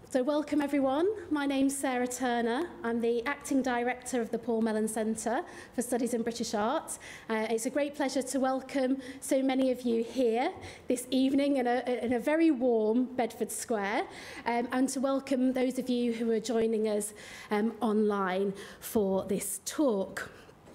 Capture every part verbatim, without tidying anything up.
So welcome everyone. My name's Sarah Turner. I'm the Acting Director of the Paul Mellon Centre for Studies in British Art. Uh, it's a great pleasure to welcome so many of you here this evening in a, in a very warm Bedford Square, um, and to welcome those of you who are joining us um, online for this talk.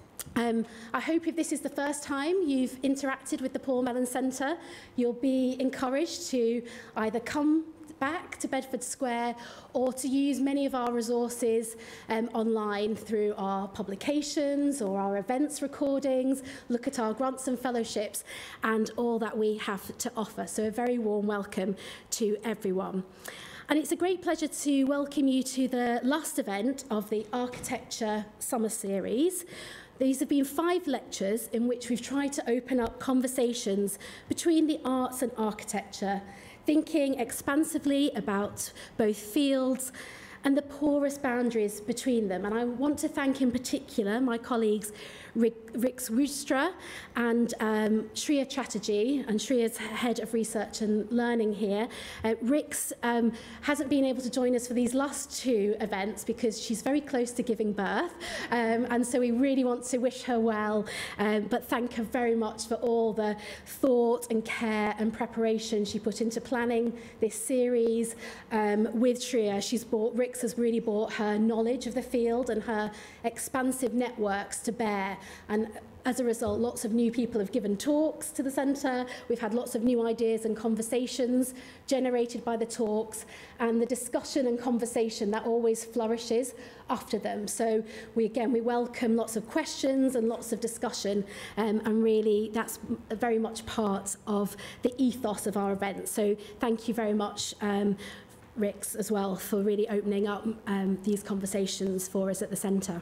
Um, I hope if this is the first time you've interacted with the Paul Mellon Centre, you'll be encouraged to either come back to Bedford Square or to use many of our resources um, online through our publications or our events recordings, look at our grants and fellowships and all that we have to offer. So a very warm welcome to everyone. And it's a great pleasure to welcome you to the last event of the Architecture Summer Series. These have been five lectures in which we've tried to open up conversations between the arts and architecture, thinking expansively about both fields and the porous boundaries between them. And I want to thank in particular my colleagues Rick, Rick Swustra and um, Shreya Chattopadhyay, and Shreya's Head of Research and Learning here. Uh, Rick's um, hasn't been able to join us for these last two events because she's very close to giving birth, um, and so we really want to wish her well, um, but thank her very much for all the thought and care and preparation she put into planning this series um, with Shreya. She's brought, Rick's has really brought her knowledge of the field and her expansive networks to bear. And as a result, lots of new people have given talks to the centre. We've had lots of new ideas and conversations generated by the talks, and the discussion and conversation that always flourishes after them. So we again, we welcome lots of questions and lots of discussion, um, and really that's very much part of the ethos of our event. So thank you very much, um, Rix, as well, for really opening up um, these conversations for us at the centre.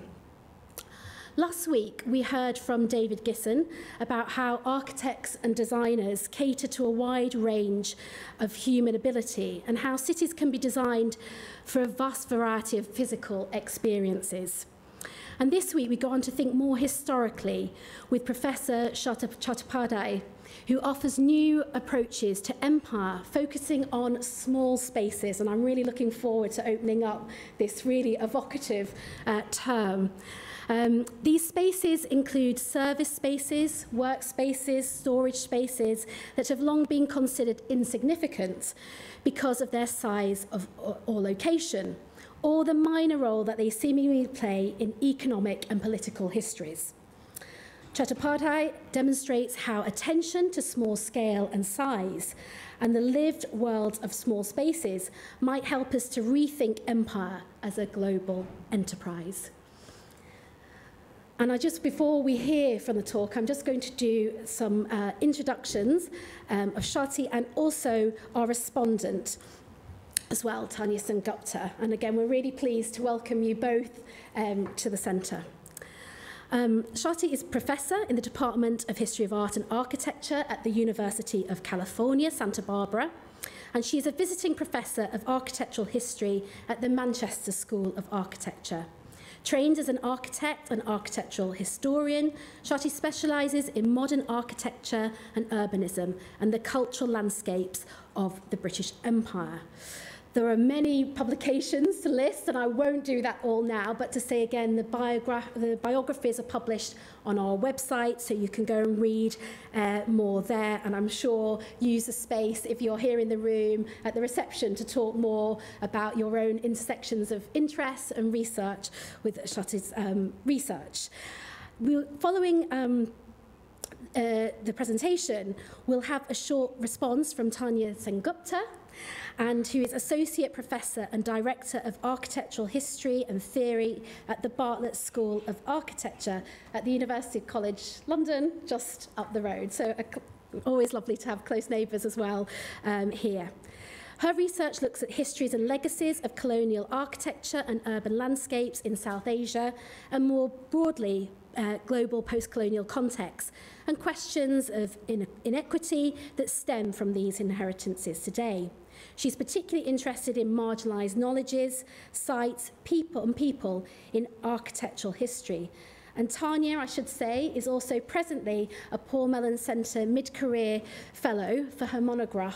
Last week, we heard from David Gisson about how architects and designers cater to a wide range of human ability and how cities can be designed for a vast variety of physical experiences. And this week, we go on to think more historically with Professor Chattopadhyay, who offers new approaches to empire, focusing on small spaces. And I'm really looking forward to opening up this really evocative uh, term. Um, these spaces include service spaces, work spaces, storage spaces that have long been considered insignificant because of their size of, or, or location, or the minor role that they seemingly play in economic and political histories. Chattopadhyay demonstrates how attention to small scale and size and the lived world of small spaces might help us to rethink empire as a global enterprise. And I just, before we hear from the talk, I'm just going to do some uh, introductions um, of Swati and also our respondent as well, Tania Sengupta. And again, we're really pleased to welcome you both um, to the centre. Um, Swati is Professor in the Department of History of Art and Architecture at the University of California, Santa Barbara. And she is a visiting Professor of Architectural History at the Manchester School of Architecture. Trained as an architect and architectural historian, Swati specialises in modern architecture and urbanism and the cultural landscapes of the British Empire. There are many publications to list, and I won't do that all now, but to say again, the, biogra the biographies are published on our website, so you can go and read uh, more there, and I'm sure use the space if you're here in the room at the reception to talk more about your own intersections of interest and research with Swati's um, research. We'll, following um, uh, the presentation, we'll have a short response from Tania Sengupta, and who is Associate Professor and Director of Architectural History and Theory at the Bartlett School of Architecture at the University College London, just up the road. So uh, always lovely to have close neighbours as well um, here. Her research looks at histories and legacies of colonial architecture and urban landscapes in South Asia, and more broadly, uh, global post-colonial contexts, and questions of in inequity that stem from these inheritances today. She's particularly interested in marginalised knowledges, sites, people and people in architectural history. And Tania, I should say, is also presently a Paul Mellon Centre mid-career fellow for her monograph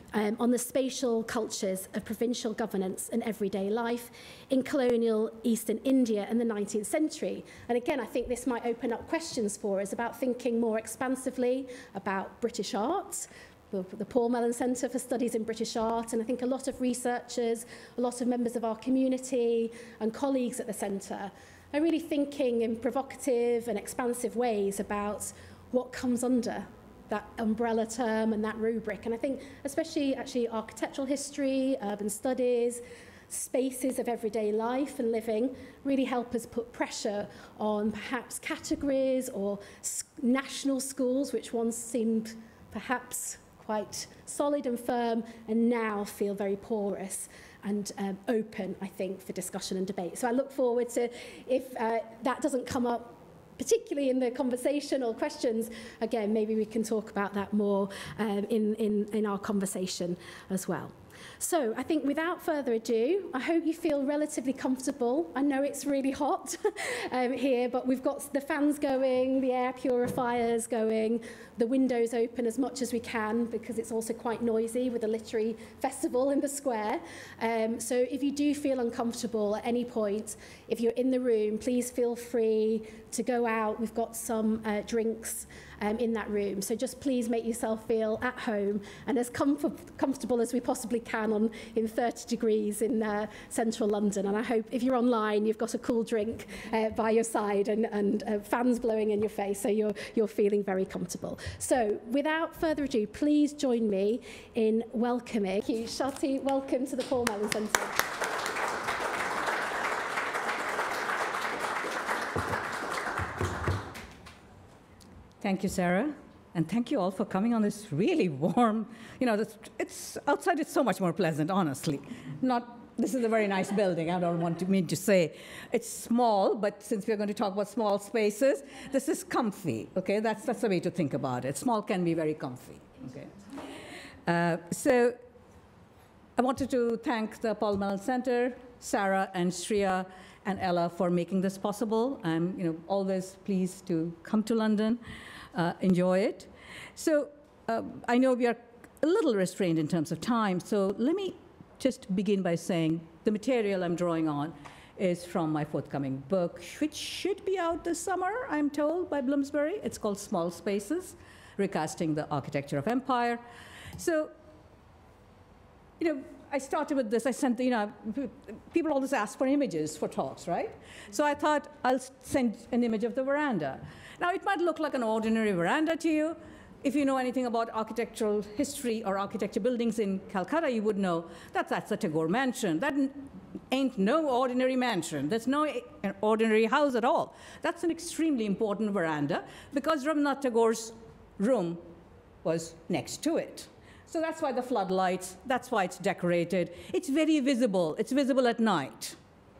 um, on the spatial cultures of provincial governance and everyday life in colonial Eastern India in the nineteenth century. And again, I think this might open up questions for us about thinking more expansively about British art, the, the Paul Mellon Centre for Studies in British Art, and I think a lot of researchers, a lot of members of our community and colleagues at the centre are really thinking in provocative and expansive ways about what comes under that umbrella term and that rubric. And I think especially actually architectural history, urban studies, spaces of everyday life and living really help us put pressure on perhaps categories or national schools, which once seemed perhaps quite solid and firm and now feel very porous and um, open, I think, for discussion and debate. So I look forward to, if uh, that doesn't come up particularly in the conversation or questions, again, maybe we can talk about that more um, in, in, in our conversation as well. So I think without further ado, I hope you feel relatively comfortable. I know it's really hot um, here, but we've got the fans going, the air purifiers going, the windows open as much as we can because it's also quite noisy with the literary festival in the square. Um, so if you do feel uncomfortable at any point, if you're in the room, please feel free to go out. We've got some uh, drinks um, in that room. So just please make yourself feel at home and as comfort comfortable as we possibly can on in thirty degrees in uh, central London. And I hope if you're online, you've got a cool drink uh, by your side and, and uh, fans blowing in your face, so you're, you're feeling very comfortable. So without further ado, please join me in welcoming. Thank you, Swati. Welcome to the Paul Mellon Centre. Thank you, Sarah, and thank you all for coming on this really warm, you know, this, it's outside it's so much more pleasant, honestly. Not, this is a very nice building, I don't want to mean to say it's small, but since we're going to talk about small spaces, this is comfy, okay? That's, that's the way to think about it. Small can be very comfy, okay? Uh, so I wanted to thank the Paul Mellon Centre, Sarah and Shreya and Ella for making this possible. I'm you know, always pleased to come to London. Uh, enjoy it. So uh, I know we are a little restrained in terms of time, so let me just begin by saying the material I'm drawing on is from my forthcoming book, which should be out this summer, I'm told, by Bloomsbury. It's called Small Spaces, Recasting the Architecture of Empire. So, you know, I started with this, I sent, you know, people always ask for images for talks, right? So I thought I'll send an image of the veranda. Now, it might look like an ordinary veranda to you. If you know anything about architectural history or architecture buildings in Calcutta, you would know that that's a Tagore mansion. That ain't no ordinary mansion. There's no an ordinary house at all. That's an extremely important veranda because Rabindranath Tagore's room was next to it. So that's why the floodlights, that's why it's decorated. It's very visible. It's visible at night.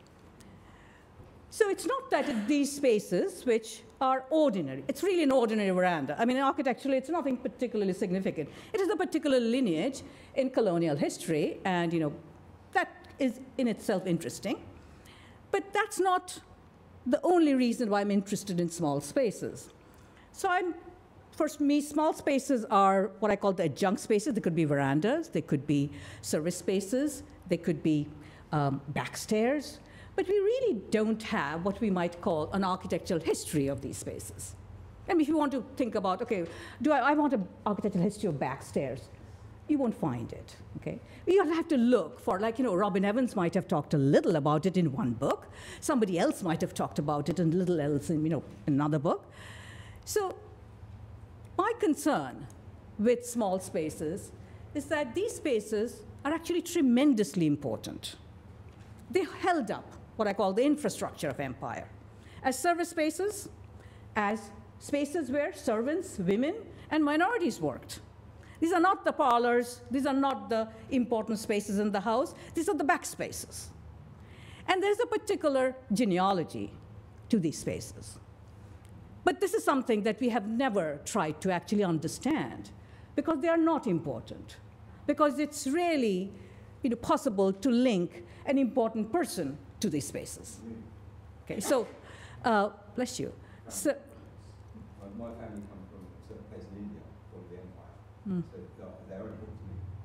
So it's not that these spaces, which are ordinary, it's really an ordinary veranda. I mean, architecturally, it's nothing particularly significant. It is a particular lineage in colonial history, and you know, that is in itself interesting. But that's not the only reason why I'm interested in small spaces. So I'm For me, small spaces are what I call the adjunct spaces. They could be verandas, they could be service spaces, they could be um, backstairs. But we really don't have what we might call an architectural history of these spaces. I mean, if you want to think about, okay, do I, I want an architectural history of backstairs? You won't find it, okay? You'll have to look for, like, you know, Robin Evans might have talked a little about it in one book. Somebody else might have talked about it in a little else in, you know, another book. So my concern with small spaces is that these spaces are actually tremendously important. They held up what I call the infrastructure of empire. As service spaces, as spaces where servants, women, and minorities worked. These are not the parlors, these are not the important spaces in the house, these are the back spaces. And there's a particular genealogy to these spaces. But this is something that we have never tried to actually understand because they are not important, because it's really you know, possible to link an important person to these spaces. Okay, so, uh, bless you. So, my family comes from a certain place in India called the Empire. Mm. So they're very important to me.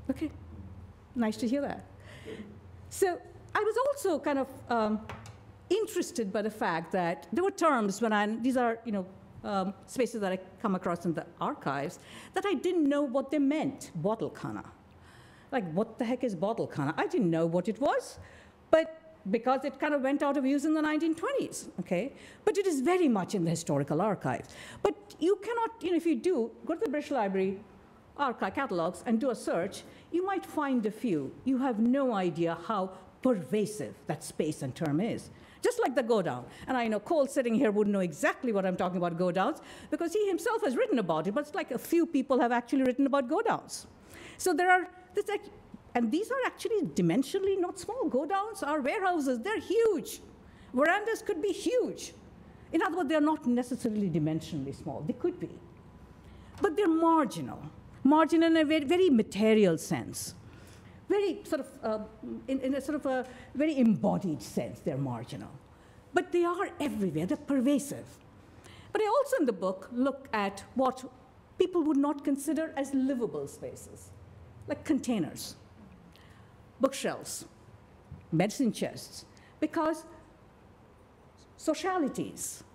Okay, nice to hear that. So I was also kind of um, interested by the fact that there were terms when I, these are, you know, um, spaces that I come across in the archives, that I didn't know what they meant, bottle khana. Like, what the heck is bottle khana? I didn't know what it was, but because it kind of went out of use in the nineteen twenties, okay? But it is very much in the historical archives. But you cannot, you know, if you do, go to the British Library archive catalogs and do a search, you might find a few. You have no idea how pervasive that space and term is. Just like the go-down. And I know Cole sitting here would know exactly what I'm talking about go-downs, because he himself has written about it, but it's like a few people have actually written about go-downs. So there are, this, and these are actually dimensionally not small. Go-downs are warehouses, they're huge. Verandas could be huge. In other words, they're not necessarily dimensionally small. They could be. But they're marginal. Marginal in a very, very material sense. Very sort of, uh, in, in a sort of a very embodied sense, they're marginal. But they are everywhere, they're pervasive. But I also in the book look at what people would not consider as livable spaces, like containers, bookshelves, medicine chests, because socialities,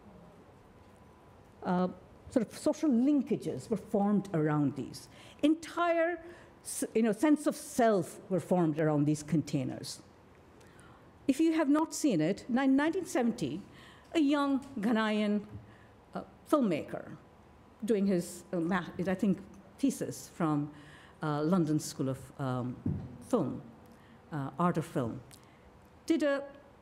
uh, sort of social linkages were formed around these. Entire you know, sense of self were formed around these containers. If you have not seen it, in nineteen seventy, a young Ghanaian uh, filmmaker doing his, uh, math, I think, thesis from uh, London School of um, Film, uh, Art of Film, did a,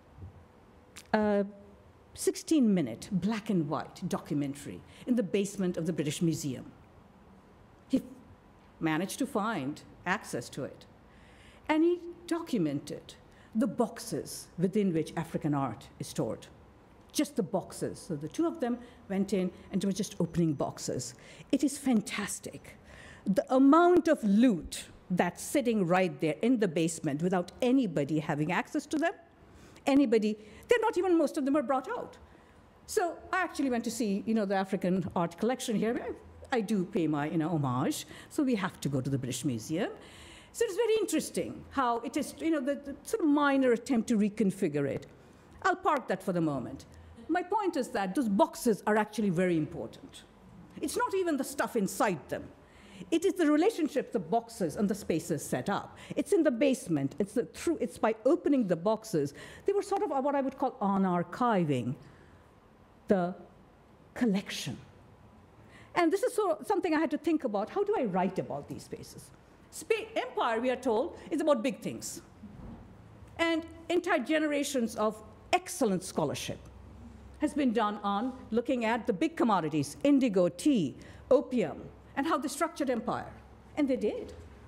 a sixteen minute black and white documentary in the basement of the British Museum. He managed to find access to it. And he documented the boxes within which African art is stored. Just the boxes. So the two of them went in and they were just opening boxes. It is fantastic. The amount of loot that's sitting right there in the basement without anybody having access to them, anybody, they're not even, most of them are brought out. So I actually went to see, you know, the African art collection here. I do pay my, you know, homage, so we have to go to the British Museum. So it's very interesting how it is, you know, the, the sort of minor attempt to reconfigure it. I'll park that for the moment. My point is that those boxes are actually very important. It's not even the stuff inside them. It is the relationship the boxes and the spaces set up. It's in the basement. It's, the, through, it's by opening the boxes. They were sort of what I would call on-archiving the collection. And this is sort of something I had to think about. How do I write about these spaces? Spa- Empire, we are told, is about big things. And entire generations of excellent scholarship has been done on looking at the big commodities, indigo, tea, opium, and how they structured empire. And they did.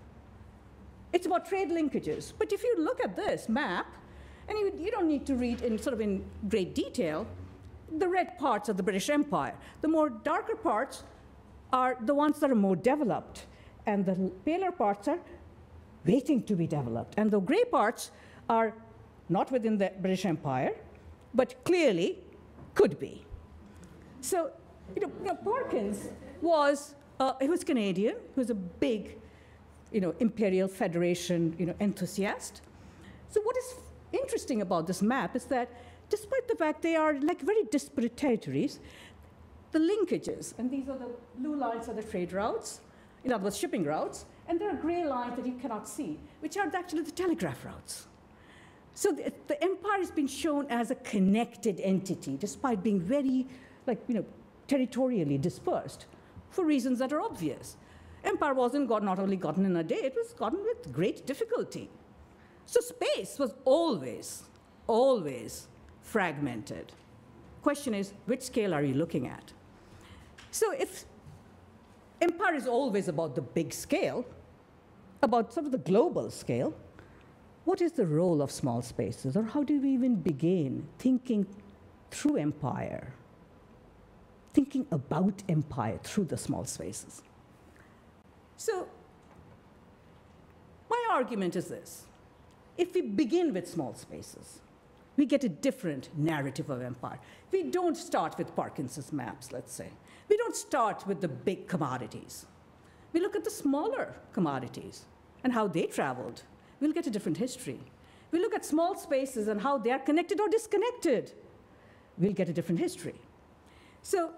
It's about trade linkages. But if you look at this map, and you, you don't need to read in sort of in great detail, the red parts of the British Empire. The more darker parts are the ones that are more developed, and the paler parts are waiting to be developed. And the gray parts are not within the British Empire, but clearly could be. So, you know, you know Parkins was, uh, he was Canadian, he was a big, you know, Imperial Federation, you know, enthusiast. So what is interesting about this map is that despite the fact they are like very disparate territories, the linkages, and these are the blue lines are the trade routes, in other words, shipping routes, and there are gray lines that you cannot see, which are actually the telegraph routes. So the, the empire has been shown as a connected entity, despite being very, like, you know, territorially dispersed, for reasons that are obvious. Empire wasn't got, not only gotten in a day, it was gotten with great difficulty. So space was always, always fragmented. Question is, which scale are you looking at? So if empire is always about the big scale, about sort of the global scale, what is the role of small spaces, or how do we even begin thinking through empire, thinking about empire through the small spaces? So my argument is this. If we begin with small spaces, we get a different narrative of empire. We don't start with Parkinson's maps, let's say. We don't start with the big commodities. We look at the smaller commodities and how they traveled, we'll get a different history. We look at small spaces and how they are connected or disconnected, we'll get a different history. So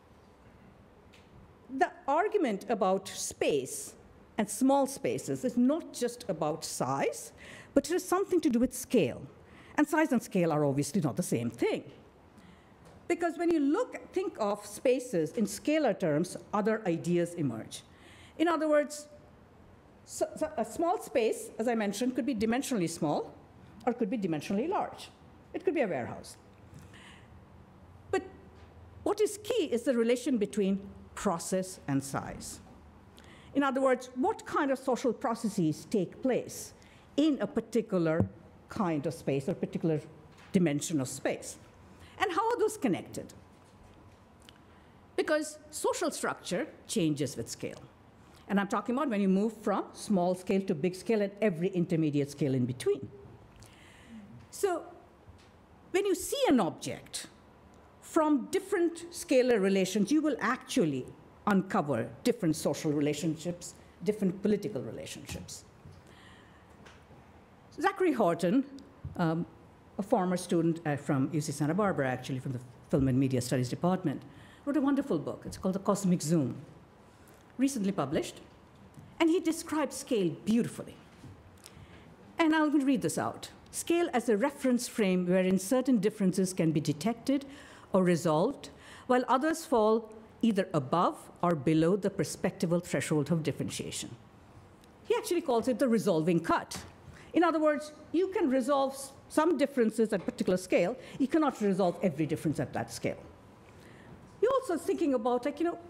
the argument about space and small spaces is not just about size, but it has something to do with scale. And size and scale are obviously not the same thing. Because when you look, think of spaces in scalar terms, other ideas emerge. In other words, so, so a small space, as I mentioned, could be dimensionally small, or it could be dimensionally large. It could be a warehouse. But what is key is the relation between process and size. In other words, what kind of social processes take place in a particular kind of space or particular dimension of space? And how are those connected? Because social structure changes with scale. And I'm talking about when you move from small scale to big scale and every intermediate scale in between. So when you see an object from different scalar relations, you will actually uncover different social relationships, different political relationships. Zachary Horton, um, a former student uh, from U C Santa Barbara, actually from the Film and Media Studies Department, wrote a wonderful book. It's called The Cosmic Zoom, recently published. And he describes scale beautifufully. And I'll read this out. Scale as a reference frame wherein certain differences can be detected or resolved, while others fall either above or below the perspectival threshold of differentiation. He actually calls it the resolving cut. In other words, you can resolve some differences at a particular scale. You cannot resolve every difference at that scale. You're also thinking about, like, you know,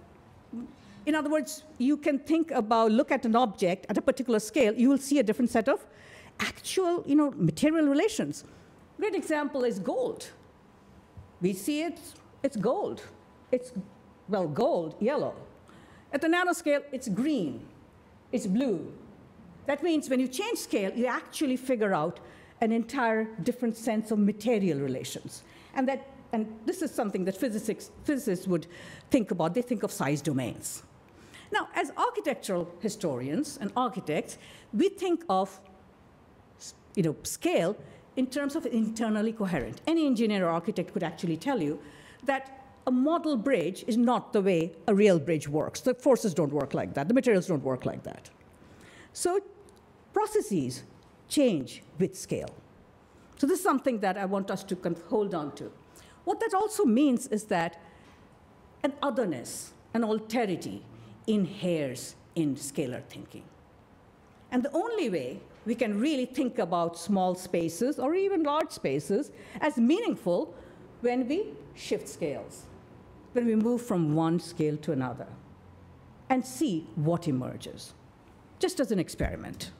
in other words, you can think about, look at an object at a particular scale, you will see a different set of actual, you know, material relations. A great example is gold. We see it, it's gold. It's, well, gold, yellow. At the nanoscale, it's green, it's blue. That means when you change scale, you actually figure out an entire different sense of material relations. And, that, and this is something that physicists, physicists would think about. They think of size domains. Now, as architectural historians and architects, we think of, you know, scale in terms of internally coherent. Any engineer or architect could actually tell you that a model bridge is not the way a real bridge works. The forces don't work like that. The materials don't work like that. So processes change with scale. So this is something that I want us to hold on to. What that also means is that an otherness, an alterity, inheres in scalar thinking. And the only way we can really think about small spaces or even large spaces as meaningful when we shift scales, when we move from one scale to another and see what emerges, just as an experiment.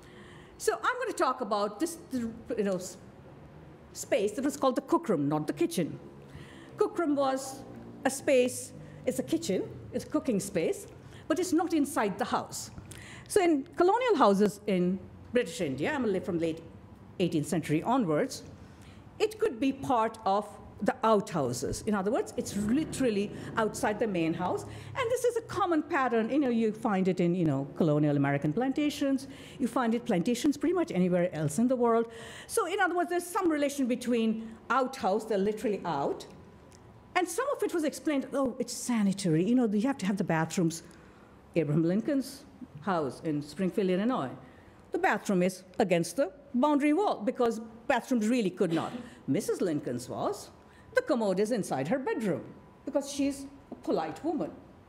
So I'm going to talk about this, you know, space that was called the cookroom, not the kitchen. Cookroom was a space, it's a kitchen, it's a cooking space, but it's not inside the house. So in colonial houses in British India, I'm from late eighteenth century onwards, it could be part of the outhouses. In other words, it's literally outside the main house. And this is a common pattern. You know, you find it in, you know, colonial American plantations. You find it plantations pretty much anywhere else in the world. So in other words, there's some relation between outhouse, they're literally out. And some of it was explained, oh, it's sanitary. You know, you have to have the bathrooms. Abraham Lincoln's house in Springfield, Illinois. The bathroom is against the boundary wall because bathrooms really could not. Missus Lincoln's was, the commode is inside her bedroom because she's a polite woman.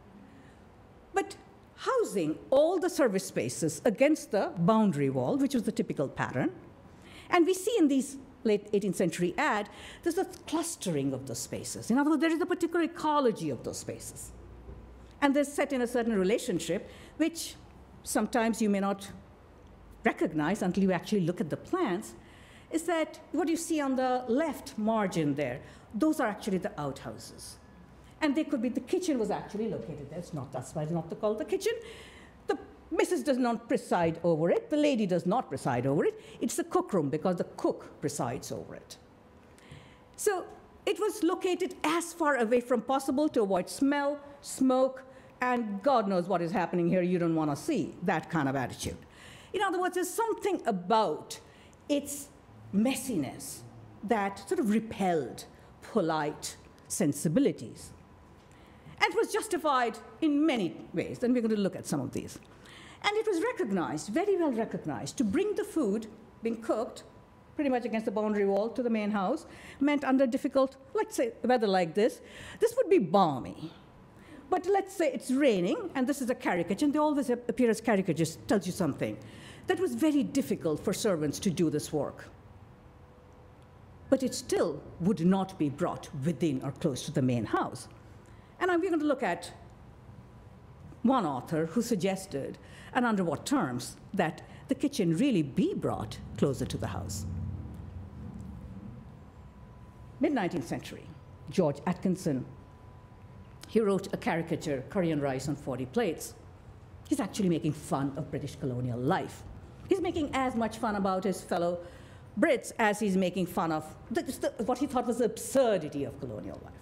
But housing all the service spaces against the boundary wall, which was the typical pattern, and we see in these late eighteenth century ad, there's a clustering of those spaces. In other words, there is a particular ecology of those spaces. And they're set in a certain relationship, which sometimes you may not recognize until you actually look at the plans, is that what you see on the left margin there, those are actually the outhouses. And they could be, the kitchen was actually located there. It's not, that's why it's not called the kitchen. The missus does not preside over it. The lady does not preside over it. It's the cookroom because the cook presides over it. So it was located as far away from possible to avoid smell, smoke, and God knows what is happening here you don't want to see, that kind of attitude. In other words, there's something about its messiness that sort of repelled polite sensibilities. And it was justified in many ways, and we're going to look at some of these. And it was recognized, very well recognized, to bring the food being cooked pretty much against the boundary wall to the main house meant under difficult, let's say, weather like this, this would be balmy. But let's say it's raining, and this is a caricature, and they always appear as caricatures, tells you something. That was very difficult for servants to do this work. But it still would not be brought within or close to the main house. And I'm going to look at one author who suggested, and under what terms, that the kitchen really be brought closer to the house. mid-nineteenth century, George Atkinson, he wrote a caricature, Curry and Rice on forty plates. He's actually making fun of British colonial life. He's making as much fun about his fellow Brits as he's making fun of the, the, what he thought was the absurdity of colonial life.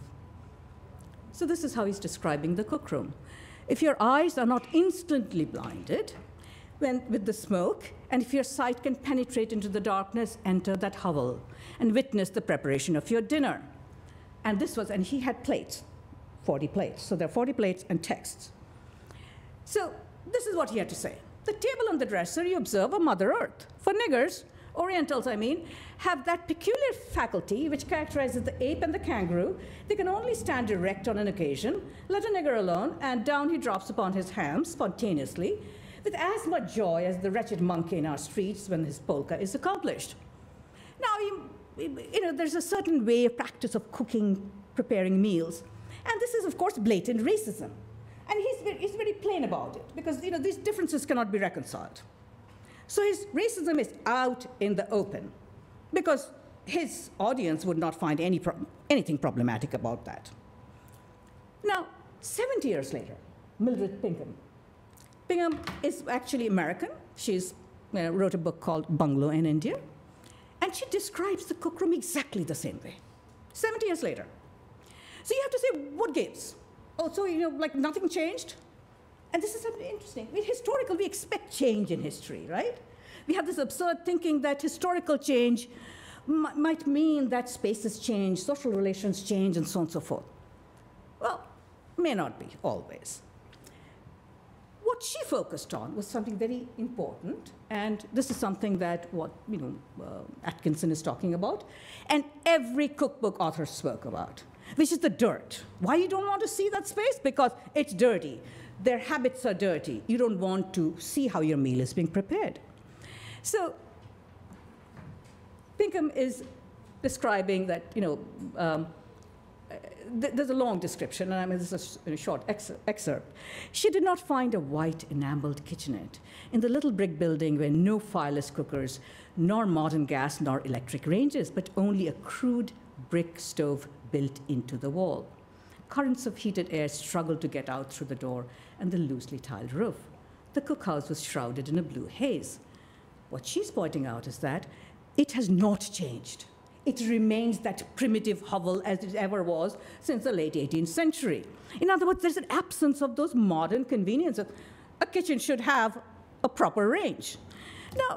So this is how he's describing the cookroom. If your eyes are not instantly blinded when, with the smoke, and if your sight can penetrate into the darkness, enter that hovel and witness the preparation of your dinner. And this was, and he had plates, forty plates. So there are forty plates and texts. So this is what he had to say. The table and the dresser, you observe, are Mother Earth. For niggers, Orientals, I mean, have that peculiar faculty which characterizes the ape and the kangaroo. They can only stand erect on an occasion, let a nigger alone, and down he drops upon his hams spontaneously, with as much joy as the wretched monkey in our streets when his polka is accomplished. Now, you, you know, there's a certain way of practice of cooking, preparing meals, and this is, of course, blatant racism. And he's very, he's very plain about it, because you know, these differences cannot be reconciled. So his racism is out in the open, because his audience would not find any pro anything problematic about that. Now, seventy years later, Mildred Pinkham. Pinkham is actually American. She uh, wrote a book called Bungalow in India, and she describes the cookroom exactly the same way, seventy years later. So you have to say, what gives? Oh, so, you know, like nothing changed? And this is something interesting. I mean, historical, we expect change in history, right? We have this absurd thinking that historical change m might mean that spaces change, social relations change, and so on and so forth. Well, may not be always. What she focused on was something very important, and this is something that what you know uh, Atkinson is talking about, and every cookbook author spoke about, which is the dirt. Why you don't want to see that space? Because it's dirty. Their habits are dirty. You don't want to see how your meal is being prepared. So Pinkham is describing that, you know, um, th there's a long description, and I mean, this is a short ex excerpt. She did not find a white enameled kitchenette in the little brick building where no fireless cookers, nor modern gas, nor electric ranges, but only a crude brick stove built into the wall. Currents of heated air struggled to get out through the door and the loosely tiled roof. The cookhouse was shrouded in a blue haze. What she's pointing out is that it has not changed. It remains that primitive hovel as it ever was since the late eighteenth century. In other words, there's an absence of those modern conveniences. A kitchen should have a proper range. Now,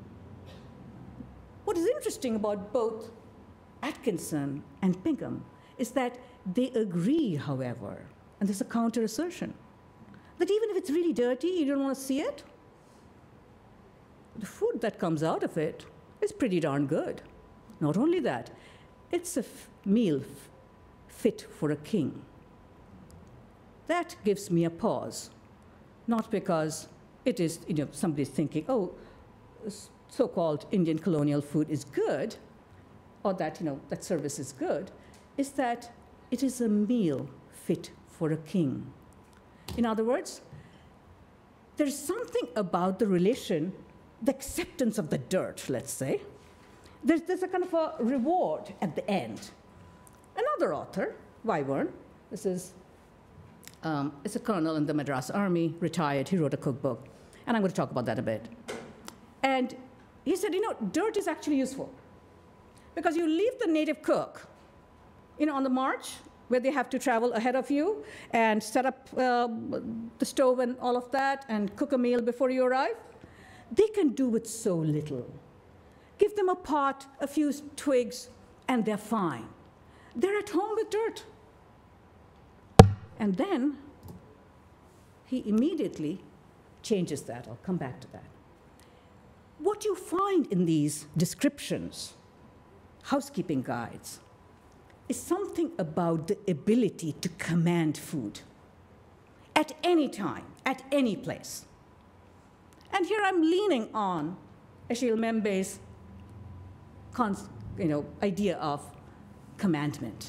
what is interesting about both Atkinson and Pinkham is that they agree, however, and there's a counter-assertion, that even if it's really dirty, you don't want to see it, the food that comes out of it is pretty darn good. Not only that, it's a f meal f fit for a king. That gives me a pause, not because it is, you know, somebody's thinking, oh, so-called Indian colonial food is good, or that, you know, that service is good, is that it is a meal fit for a king. In other words, there's something about the relation, the acceptance of the dirt, let's say. There's, there's a kind of a reward at the end. Another author, Wyvern, this is, um, is a colonel in the Madras Army, retired, he wrote a cookbook, and I'm going to talk about that a bit. And he said, you know, dirt is actually useful, because you leave the native cook, you know, on the march, where they have to travel ahead of you and set up uh, the stove and all of that and cook a meal before you arrive. they can do with so little. Give them a pot, a few twigs, and they're fine. They're at home with dirt. And then he immediately changes that. I'll come back to that. What you find in these descriptions, housekeeping guides, is something about the ability to command food at any time, at any place. And here I'm leaning on Achille Mbembe's you know, idea of commandment.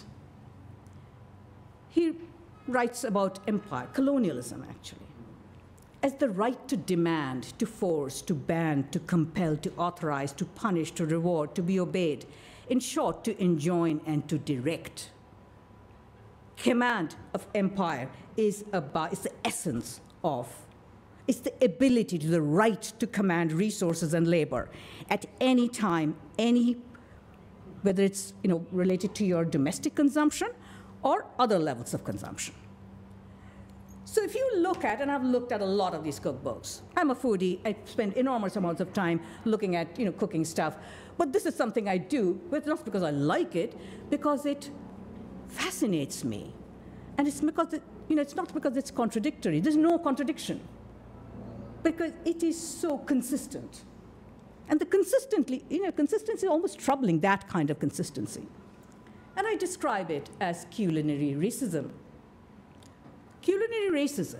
He writes about empire, colonialism actually, as the right to demand, to force, to ban, to compel, to authorize, to punish, to reward, to be obeyed. In short, to enjoin and to direct. Command of empire is about, it's the essence of, it's the ability to the right to command resources and labor at any time, any, whether it's you know, related to your domestic consumption or other levels of consumption. So if you look at, and I've looked at a lot of these cookbooks. I'm a foodie. I spend enormous amounts of time looking at you know, cooking stuff. But this is something I do, but not because I like it, because it fascinates me. And it's because it, you know, it's not because it's contradictory. There's no contradiction. Because it is so consistent. And the consistently, you know, consistency is almost troubling, that kind of consistency. And I describe it as culinary racism. Culinary racism.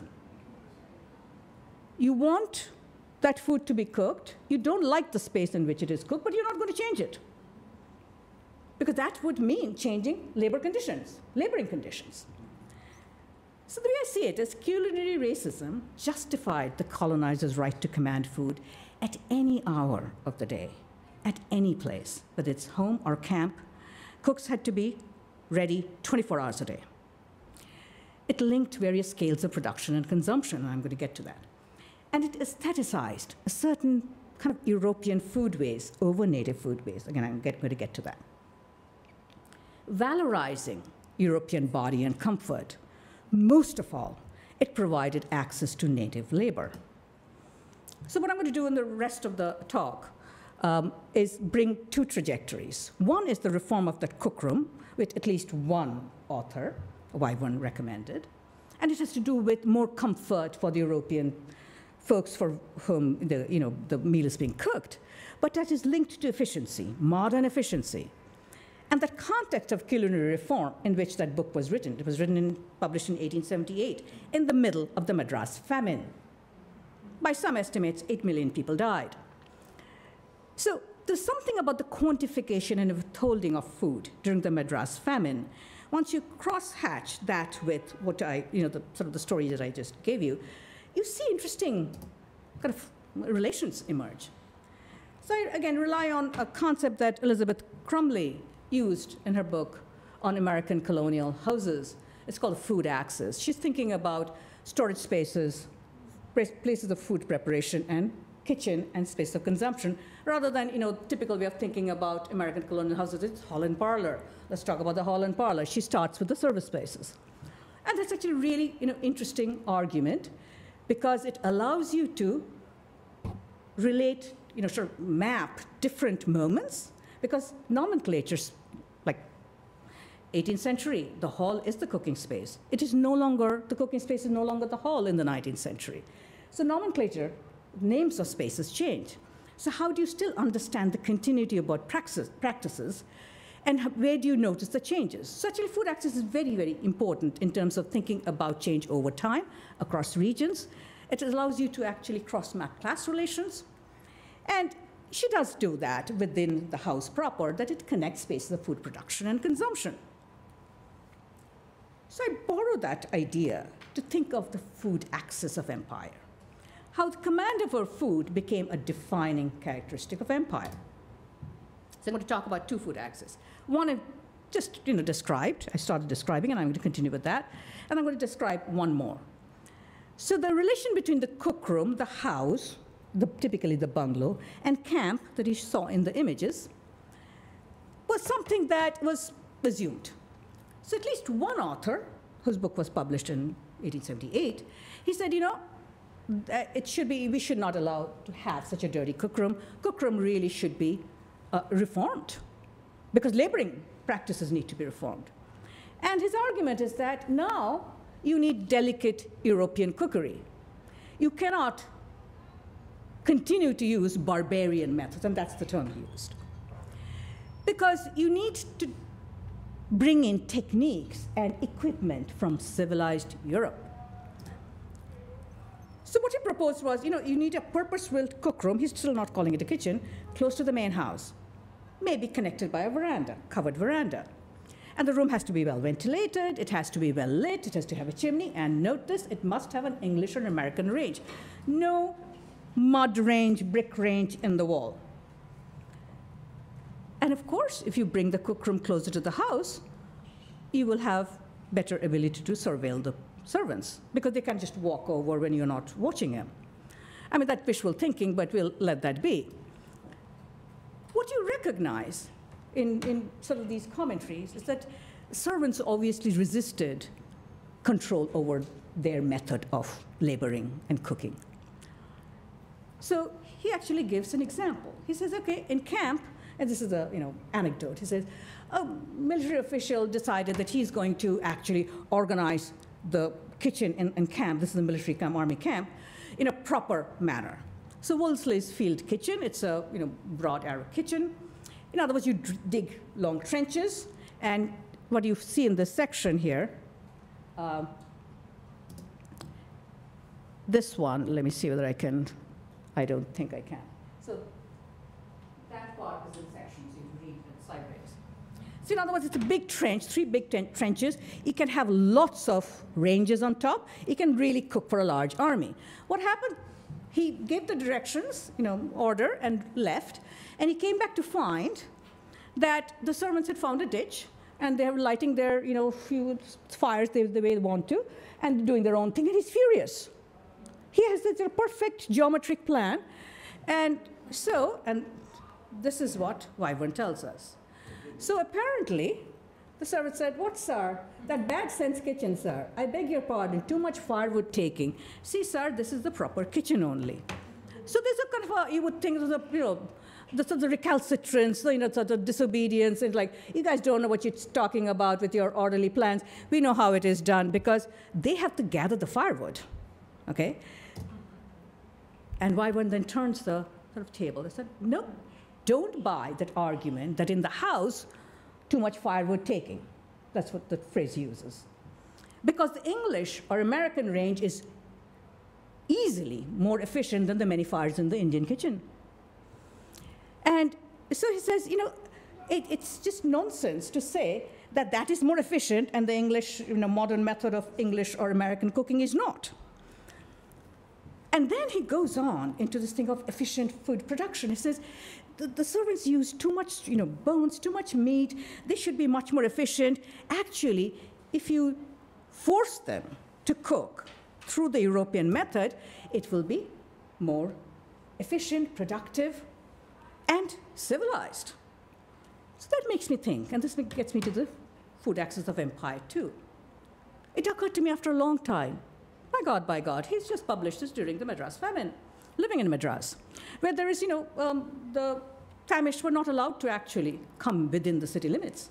You want that food to be cooked. You don't like the space in which it is cooked, but you're not going to change it. Because that would mean changing labor conditions, laboring conditions. So the way I see it is culinary racism justified the colonizer's right to command food at any hour of the day, at any place, whether it's home or camp. Cooks had to be ready twenty-four hours a day. It linked various scales of production and consumption, and I'm going to get to that. And it aestheticized a certain kind of European foodways over native foodways. Again, I'm get, going to get to that. Valorizing European body and comfort, most of all, it provided access to native labor. So what I'm going to do in the rest of the talk um, is bring two trajectories. One is the reform of the cookroom, with at least one author, why one recommended, and it has to do with more comfort for the European folks for whom the, you know, the meal is being cooked, but that is linked to efficiency, modern efficiency. And the context of culinary reform in which that book was written, it was written and published in eighteen seventy-eight, in the middle of the Madras famine. By some estimates, eight million people died. So there's something about the quantification and withholding of food during the Madras famine. Once you cross-hatch that with what I, you know, the sort of the story that I just gave you, you see interesting kind of relations emerge. So I, again, rely on a concept that Elizabeth Crumley used in her book on American colonial houses. It's called food access. She's thinking about storage spaces, places of food preparation, and kitchen and space of consumption, rather than, you know, typical way of thinking about American colonial houses. It's hall and parlor. Let's talk about the hall and parlor. She starts with the service spaces. And that's actually a really, you know, interesting argument, because it allows you to relate, you know, sort of map different moments, because nomenclatures, like eighteenth century, the hall is the cooking space. It is no longer, the cooking space is no longer the hall in the nineteenth century. So nomenclature, names of spaces change. So how do you still understand the continuity about praxis, practices, and where do you notice the changes? So actually food access is very, very important in terms of thinking about change over time across regions. It allows you to actually cross-map class relations. And she does do that within the house proper, that it connects spaces of food production and consumption. So I borrow that idea to think of the food axis of empire, how the command over food became a defining characteristic of empire. So I'm going to talk about two food axes. One I just you know, described, I started describing, and I'm going to continue with that. And I'm going to describe one more. So the relation between the cookroom, the house, the, typically the bungalow, and camp that you saw in the images was something that was assumed. So at least one author, whose book was published in eighteen seventy-eight, he said, you know, it should be, we should not allow to have such a dirty cookroom. Cookroom really should be uh, reformed, because laboring practices need to be reformed. And his argument is that now you need delicate European cookery. You cannot continue to use barbarian methods, and that's the term he used. Because you need to bring in techniques and equipment from civilized Europe. So what he proposed was, you know, you need a purpose-built cookroom, he's still not calling it a kitchen, close to the main house, maybe connected by a veranda, covered veranda. And the room has to be well ventilated, it has to be well lit, it has to have a chimney, and note this, it must have an English or an American range. No mud range, brick range in the wall. And of course, if you bring the cookroom closer to the house, you will have better ability to surveil the servants, because they can just walk over when you're not watching them. I mean, that's wishful thinking, but we'll let that be. What you recognize in, in sort of these commentaries is that servants obviously resisted control over their method of laboring and cooking. So he actually gives an example. He says, okay, in camp, and this is a you know, anecdote, he says, a military official decided that he's going to actually organize the kitchen in, in camp, this is a military camp, army camp, in a proper manner. So Wolseley's field kitchen, it's a you know, broad arrow kitchen. In other words, you dig long trenches, and what you see in this section here, uh, this one, let me see whether I can, I don't think I can. So that part is in sections, you can read it sideways. So in other words, it's a big trench, three big trenches. You can have lots of ranges on top. You can really cook for a large army. What happened? He gave the directions, you know, order, and left. And he came back to find that the servants had found a ditch, and they were lighting their, you know, few fires the, the way they want to, and doing their own thing. And he's furious. He has this perfect geometric plan. And so, and this is what Wyvern tells us. So apparently, the servant said, what, sir? That bad sense kitchen, sir. I beg your pardon, too much firewood taking. See, sir, this is the proper kitchen only. So there's a kind of a, you would think, there's a, you know, the sort of recalcitrance, you know, sort of disobedience, and like, you guys don't know what you're talking about with your orderly plans. We know how it is done, because they have to gather the firewood, okay? And Wyvern then turns the sort of table. They said, no. Don't buy that argument that in the house, too much firewood taking. That's what the phrase uses. Because the English or American range is easily more efficient than the many fires in the Indian kitchen. And so he says, you know, it, it's just nonsense to say that that is more efficient and the English, you know, modern method of English or American cooking is not. And then he goes on into this thing of efficient food production. He says, the, the servants use too much, you know, bones, too much meat. They should be much more efficient. Actually, if you force them to cook through the European method, it will be more efficient, productive, and civilized. So that makes me think, and this gets me to the food axis of empire, too. It occurred to me after a long time. By God, by God, he's just published this during the Madras famine, living in Madras, where there is, you know, um, the famished were not allowed to actually come within the city limits.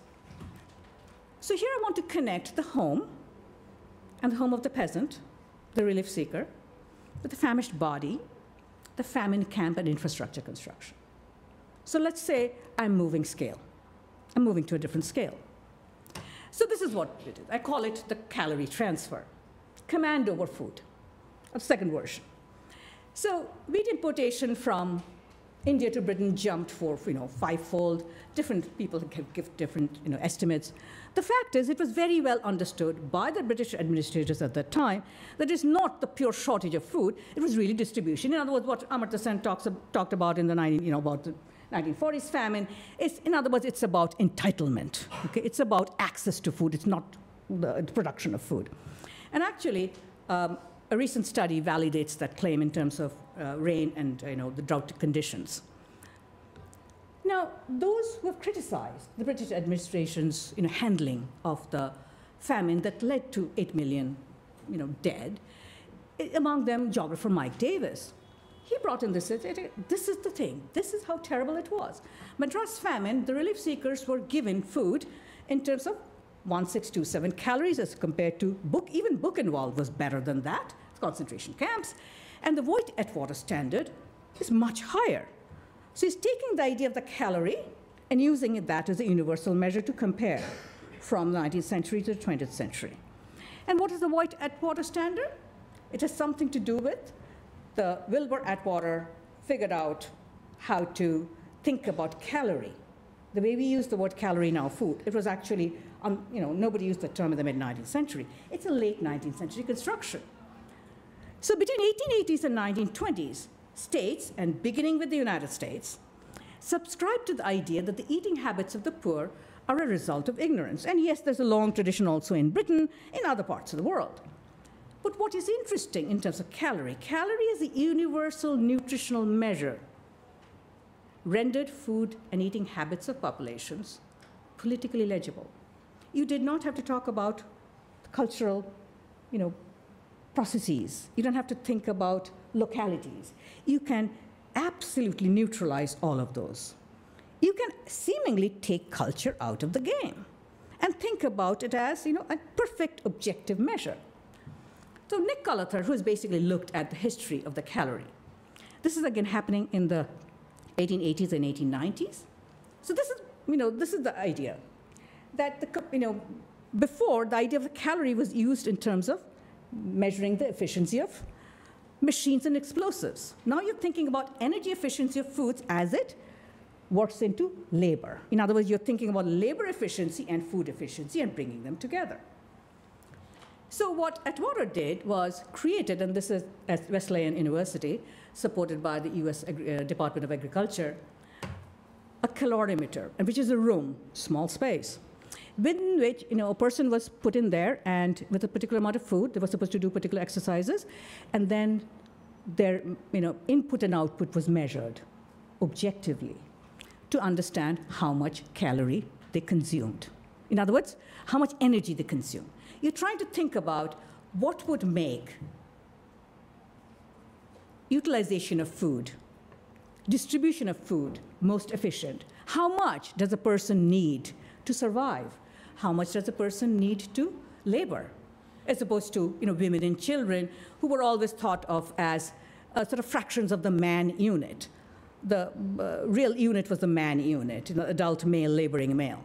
So here I want to connect the home and the home of the peasant, the relief seeker, with the famished body, the famine camp, and infrastructure construction. So let's say I'm moving scale. I'm moving to a different scale. So this is what it is. I call it the calorie transfer. Command over food, a second version. So wheat importation from India to Britain jumped for, you know, fivefold. Different people give different, you know, estimates. The fact is, it was very well understood by the British administrators at that time that it's not the pure shortage of food, it was really distribution. In other words, what Amartya Sen talks, talked about in the nineteen, you know, about the nineteen forties famine, is, in other words, it's about entitlement. Okay? It's about access to food, it's not the production of food. And actually, um, a recent study validates that claim in terms of uh, rain and uh, you know, the drought conditions. Now, those who have criticized the British administration's you know, handling of the famine that led to eight million you know, dead among them geographer Mike Davis. He brought in this, this is the thing, this is how terrible it was. Madras famine, the relief seekers were given food in terms of one thousand six hundred twenty-seven calories as compared to book, even Buchenwald was better than that, concentration camps. And the Voigt Atwater standard is much higher. So he's taking the idea of the calorie and using that as a universal measure to compare from the nineteenth century to the twentieth century. And what is the Voigt Atwater standard? It has something to do with the Wilbur Atwater figured out how to think about calorie. The way we use the word calorie in our food, it was actually, um, you know, nobody used the term in the mid nineteenth century. It's a late nineteenth century construction. So between eighteen eighties and nineteen twenties, states, and beginning with the United States, subscribed to the idea that the eating habits of the poor are a result of ignorance. And yes, there's a long tradition also in Britain, in other parts of the world. But what is interesting in terms of calorie, calorie is a universal nutritional measure, rendered food and eating habits of populations politically legible. You did not have to talk about cultural, you know, processes. You don't have to think about localities. You can absolutely neutralize all of those. You can seemingly take culture out of the game and think about it as, you know, a perfect objective measure. So Nick Cullither, who has basically looked at the history of the calorie, this is again happening in the eighteen eighties and eighteen nineties. So this is, you know, this is the idea that the, you know, before the idea of the calorie was used in terms of measuring the efficiency of machines and explosives. Now you're thinking about energy efficiency of foods as it works into labor. In other words, you're thinking about labor efficiency and food efficiency and bringing them together. So what Atwater did was created, and this is at Wesleyan University, supported by the U S Agri- uh, Department of Agriculture, a calorimeter, which is a room, small space, within which, you know, a person was put in there, and with a particular amount of food, they were supposed to do particular exercises, and then their, you know, input and output was measured objectively to understand how much calorie they consumed. In other words, how much energy they consume. You're trying to think about what would make utilization of food, distribution of food most efficient. How much does a person need to survive? How much does a person need to labor? As opposed to, you know, women and children who were always thought of as uh, sort of fractions of the man unit. The uh, real unit was the man unit, you know, adult male laboring male.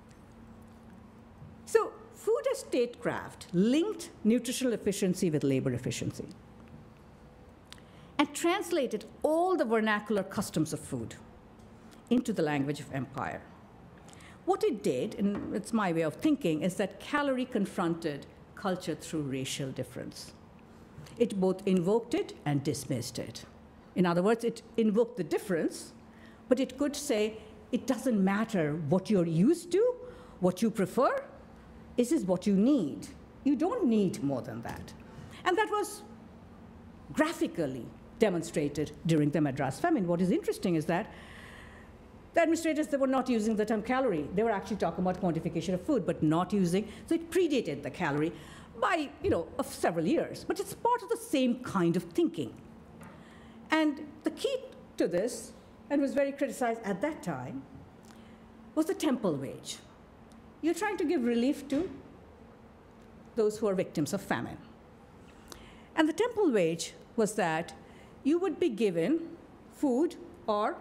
So food as statecraft linked nutritional efficiency with labor efficiency and translated all the vernacular customs of food into the language of empire. What it did, and it's my way of thinking, is that calorie confronted culture through racial difference. It both invoked it and dismissed it. In other words, it invoked the difference, but it could say, it doesn't matter what you're used to, what you prefer, this is what you need. You don't need more than that. And that was graphically demonstrated during the Madras famine. What is interesting is that the administrators, they were not using the term calorie. They were actually talking about quantification of food, but not using, so it predated the calorie by, you know, of several years. But it's part of the same kind of thinking. And the key to this, and was very criticized at that time, was the temple wage. You're trying to give relief to those who are victims of famine. And the temple wage was that you would be given food or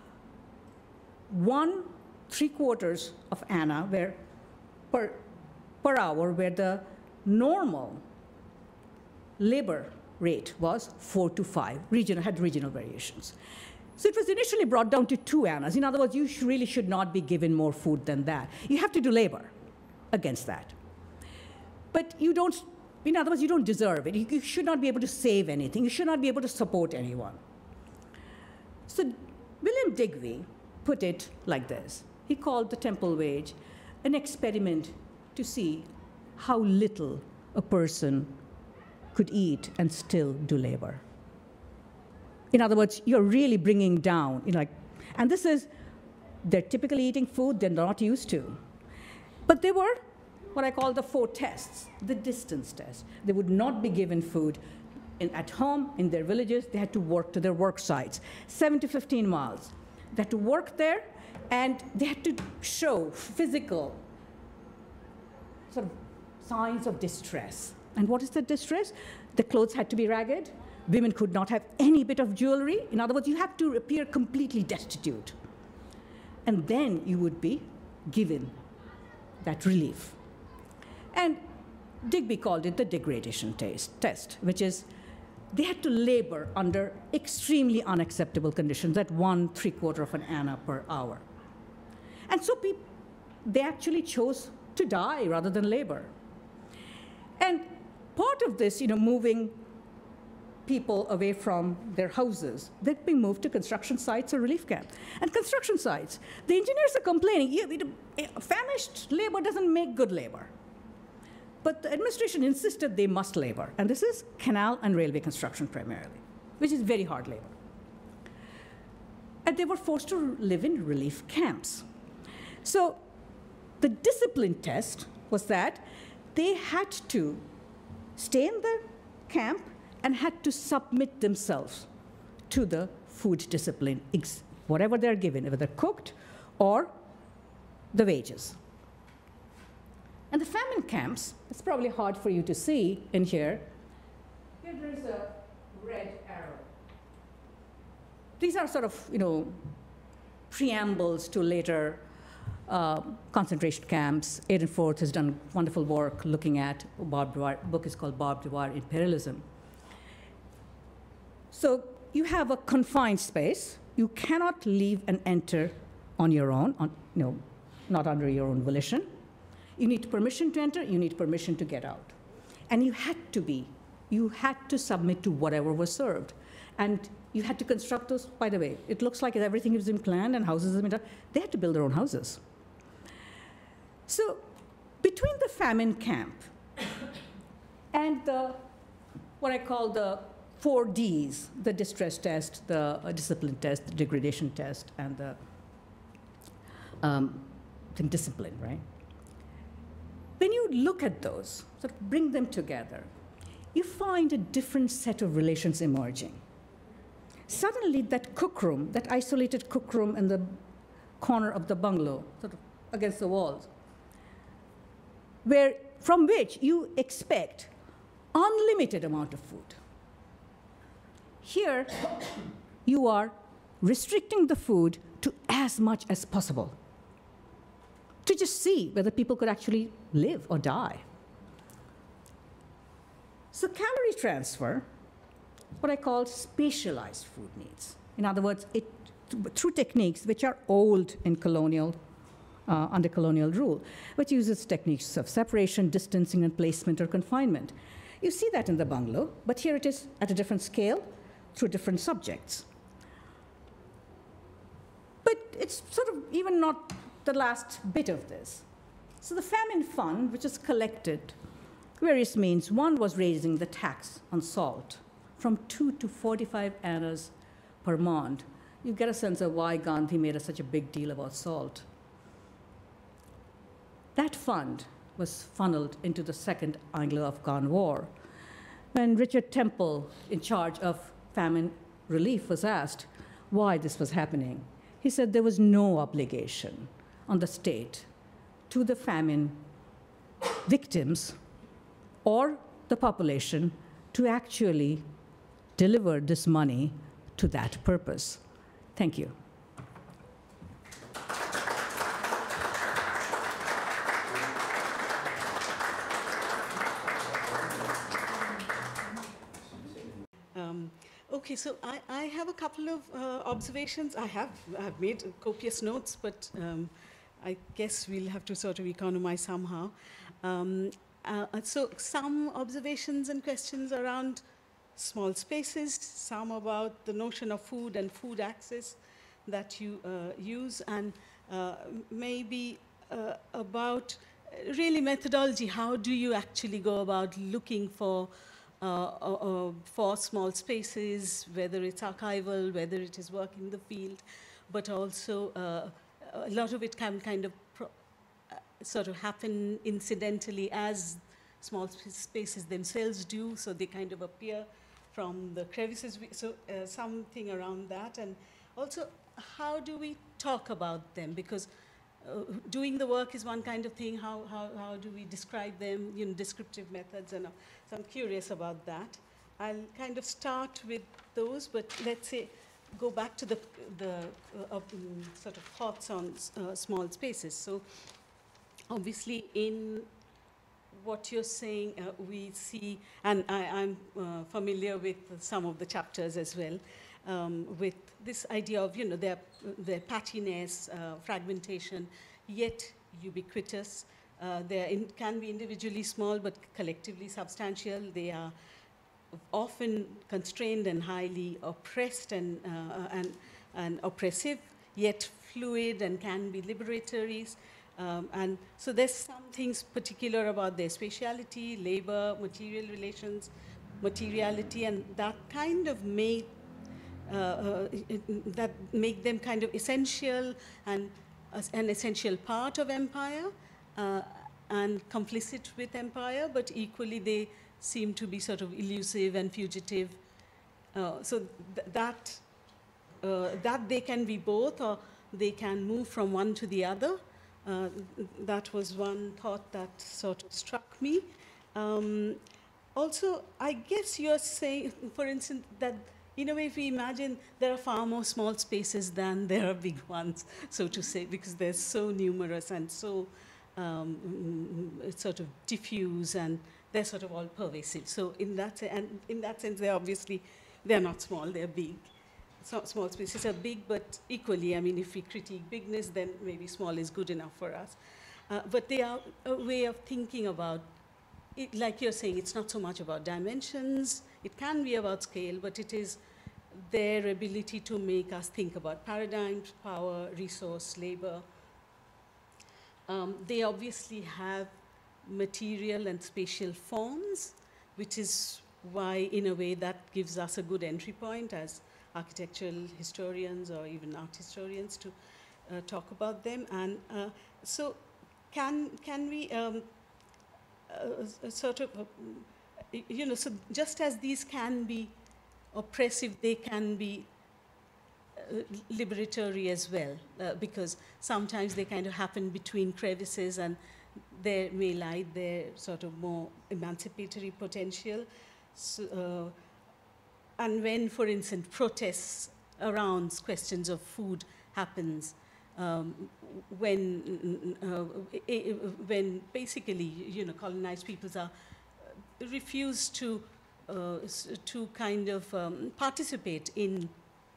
one three quarters of anna where per, per hour, where the normal labor rate was four to five, regional, had regional variations. So it was initially brought down to two annas. In other words, you sh- really should not be given more food than that. You have to do labor against that. But you don't, in other words, you don't deserve it. You, you should not be able to save anything. You should not be able to support anyone. So William Digby put it like this. He called the temple wage an experiment to see how little a person could eat and still do labor. In other words, you're really bringing down, you know, like, and this is, they're typically eating food they're not used to. But they were what I call the four tests, the distance test. They would not be given food in, at home, in their villages, they had to work to their work sites, seven to fifteen miles. They had to work there, and they had to show physical sort of signs of distress. And what is the distress? The clothes had to be ragged. Women could not have any bit of jewelry. In other words, you have to appear completely destitute. And then you would be given that relief. And Digby called it the degradation taste, test, which is they had to labor under extremely unacceptable conditions at one three-quarter of an anna per hour. And so people, they actually chose to die rather than labor. And part of this, you know, moving people away from their houses, they'd be moved to construction sites or relief camps. And construction sites, the engineers are complaining, yeah, famished labor doesn't make good labor. But the administration insisted they must labor. And this is canal and railway construction primarily, which is very hard labor. And they were forced to live in relief camps. So the discipline test was that they had to stay in the camp and had to submit themselves to the food discipline, whatever they're given, whether cooked or the wages. And the famine camps, it's probably hard for you to see in here. Here there's a red arrow. These are sort of, you know, preambles to later uh, concentration camps. Aidan Forth has done wonderful work looking at barbed wire. The book is called Barbed Wire Imperialism. So you have a confined space. You cannot leave and enter on your own, on, you know, not under your own volition. You need permission to enter, you need permission to get out. And you had to be, you had to submit to whatever was served. And you had to construct those, by the way, it looks like everything is in planned and houses have been done. They had to build their own houses. So between the famine camp and the, what I call the four Ds, the distress test, the uh, discipline test, the degradation test, and the um, I think discipline, right? When you look at those, sort of bring them together, you find a different set of relations emerging. Suddenly, that cook room, that isolated cook room in the corner of the bungalow, sort of against the walls, where, from which you expect unlimited amount of food. Here, you are restricting the food to as much as possible, to just see whether people could actually live or die. So calorie transfer, what I call spatialized food needs. In other words, it, through techniques which are old in colonial, uh, under colonial rule, which uses techniques of separation, distancing, and placement or confinement. You see that in the bungalow, but here it is at a different scale through different subjects. But it's sort of even not the last bit of this. So the famine fund, which is collected various means. One was raising the tax on salt from two to forty-five annas per mond. You get a sense of why Gandhi made a, such a big deal about salt. That fund was funneled into the Second Anglo-Afghan War. When Richard Temple, in charge of famine relief, was asked why this was happening, he said there was no obligation on the state to the famine victims or the population to actually deliver this money to that purpose. Thank you. Um, okay, so I, I have a couple of uh, observations. I have I've made copious notes, but um, I guess we'll have to sort of economize somehow. Um, uh, so some observations and questions around small spaces, some about the notion of food and food access that you uh, use, and uh, maybe uh, about really methodology. How do you actually go about looking for uh, uh, for small spaces, whether it's archival, whether it is work in the field, but also uh, a lot of it can kind of pro uh, sort of happen incidentally as small spaces themselves do, so they kind of appear from the crevices. We, so uh, something around that, and also how do we talk about them? Because uh, doing the work is one kind of thing. How, how, how do we describe them? You know, descriptive methods, and uh, so I'm curious about that. I'll kind of start with those, but let's say go back to the, the uh, um, sort of thoughts on uh, small spaces. So obviously in what you're saying, uh, we see, and I, I'm uh, familiar with some of the chapters as well, um, with this idea of, you know, their, their patchiness, uh, fragmentation, yet ubiquitous. Uh, they in, can be individually small, but collectively substantial. They are often constrained and highly oppressed and, uh, and, and oppressive, yet fluid and can be liberatories. Um, and so there's some things particular about their spatiality, labor, material relations, materiality, and that kind of make, uh, uh, that make them kind of essential and uh, an essential part of empire uh, and complicit with empire, but equally they seem to be sort of elusive and fugitive. Uh, so th that, uh, that they can be both, or they can move from one to the other. Uh, that was one thought that sort of struck me. Um, also, I guess you're saying, for instance, that in a way, if we imagine there are far more small spaces than there are big ones, so to say, because they're so numerous and so um, sort of diffuse, and they're sort of all pervasive. So in that, and in that sense, they're obviously, they're not small, they're big. So small spaces are big, but equally, I mean, if we critique bigness, then maybe small is good enough for us. Uh, but they are a way of thinking about it, like you're saying, it's not so much about dimensions. It can be about scale, but it is their ability to make us think about paradigms, power, resource, labor. Um, they obviously have material and spatial forms, which is why, in a way, that gives us a good entry point as architectural historians or even art historians to uh, talk about them. And uh, so can, can we um, uh, sort of, uh, you know, so just as these can be oppressive, they can be uh, liberatory as well, uh, because sometimes they kind of happen between crevices, and there may lie their sort of more emancipatory potential. So, uh, and when, for instance, protests around questions of food happens, um, when, uh, when basically, you know, colonized peoples are uh, refuse to, uh, to kind of um, participate in,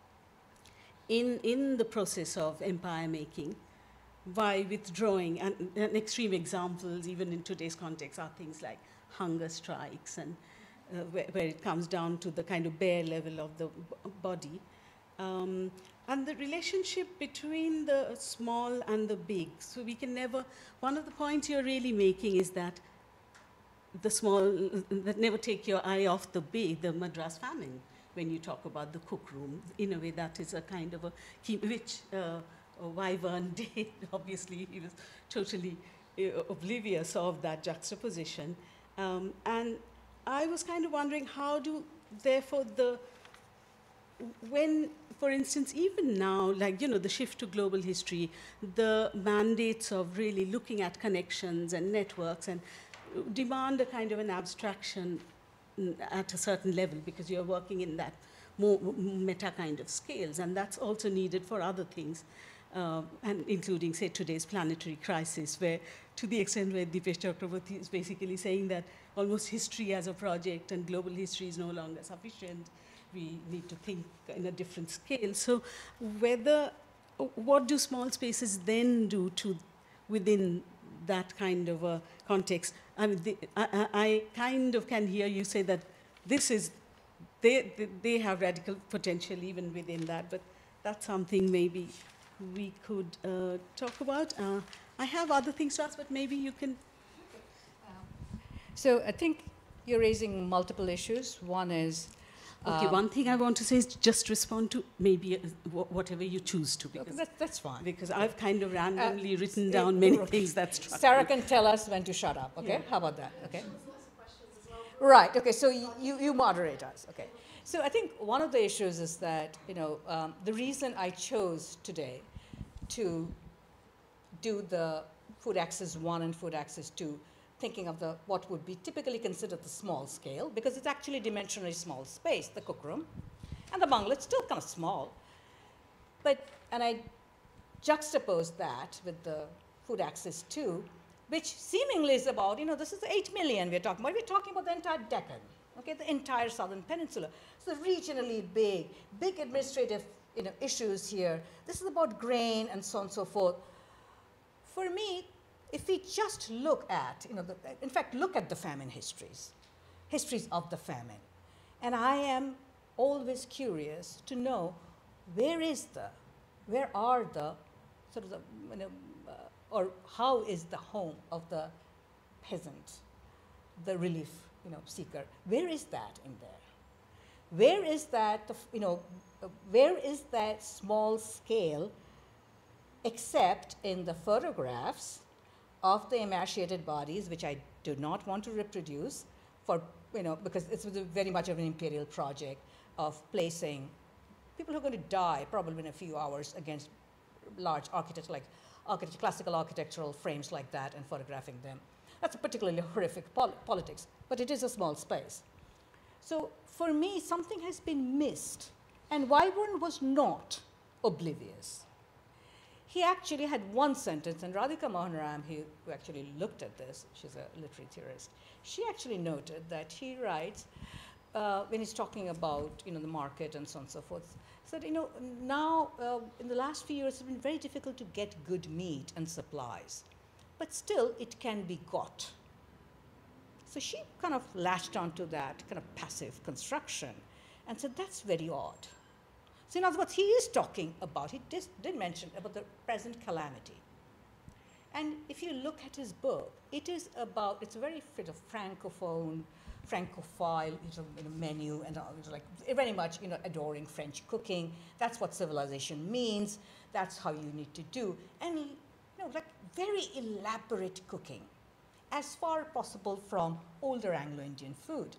in, in the process of empire making by withdrawing, and, and extreme examples, even in today's context, are things like hunger strikes, and Uh, where, where it comes down to the kind of bare level of the body. Um, and the relationship between the small and the big. So we can never, one of the points you're really making is that the small, that never take your eye off the big, the Madras famine, when you talk about the cook room. In a way, that is a kind of a key, which uh, Wyvern did. Obviously, he was totally uh, oblivious of that juxtaposition. Um, and I was kind of wondering, how do, therefore, the, when, for instance, even now, like, you know, the shift to global history, the mandates of really looking at connections and networks and demand a kind of an abstraction at a certain level, because you're working in that more meta kind of scales, and that's also needed for other things, uh, and including, say, today's planetary crisis, where, to the extent where Dipesh Chakraborty is basically saying that almost history as a project and global history is no longer sufficient. We need to think in a different scale. So whether, what do small spaces then do to, within that kind of a context? I mean, the, I, I kind of can hear you say that this is, they, they have radical potential even within that, but that's something maybe we could uh, talk about. Uh, I have other things to ask, but maybe you can. So I think you're raising multiple issues. One is... Okay, um, one thing I want to say is just respond to maybe uh, whatever you choose to. Okay, Because, that, that's fine. because I've kind of randomly Uh, written uh, down many uh, things that struck Sarah me. can tell us when to shut up, okay? Yeah. How about that, okay? Right, okay, so you, you, you moderate us, okay. So I think one of the issues is that, you know, um, the reason I chose today to do the food access one and food access two, thinking of the what would be typically considered the small scale, because it's actually dimensionally small space, the cookroom, and the bungalow, still kind of small. But, and I juxtaposed that with the food access two, which seemingly is about, you know, this is eight million we're talking about. We're talking about the entire Deccan, okay, the entire southern peninsula. So regionally big, big administrative, you know, issues here. This is about grain and so on and so forth. For me, if we just look at, you know, the, in fact, look at the famine histories, histories of the famine. And I am always curious to know where is the, where are the, sort of the, you know, uh, or how is the home of the peasant, the relief, you know, seeker? Where is that in there? Where is that, you know, where is that small scale, except in the photographs of the emaciated bodies, which I do not want to reproduce, for, you know, because it's very much of an imperial project of placing people who are going to die probably in a few hours against large architecture, like architecture, classical architectural frames like that, and photographing them. That's a particularly horrific pol politics, but it is a small space. So for me, something has been missed, and Wyburn was not oblivious. He actually had one sentence, and Radhika Mohanram, who, who actually looked at this, she's a literary theorist, she actually noted that he writes, uh, when he's talking about, you know, the market and so on and so forth, said, you know, now uh, in the last few years, it's been very difficult to get good meat and supplies, but still it can be got. So she kind of latched onto that kind of passive construction and said, that's very odd. So in other words, he is talking about, he did, did mention about the present calamity. And if you look at his book, it is about, it's a very sort of francophone, francophile, you know, menu, and all, like very much, you know, adoring French cooking. That's what civilization means. That's how you need to do. And, you know, like very elaborate cooking, as far as possible from older Anglo-Indian food.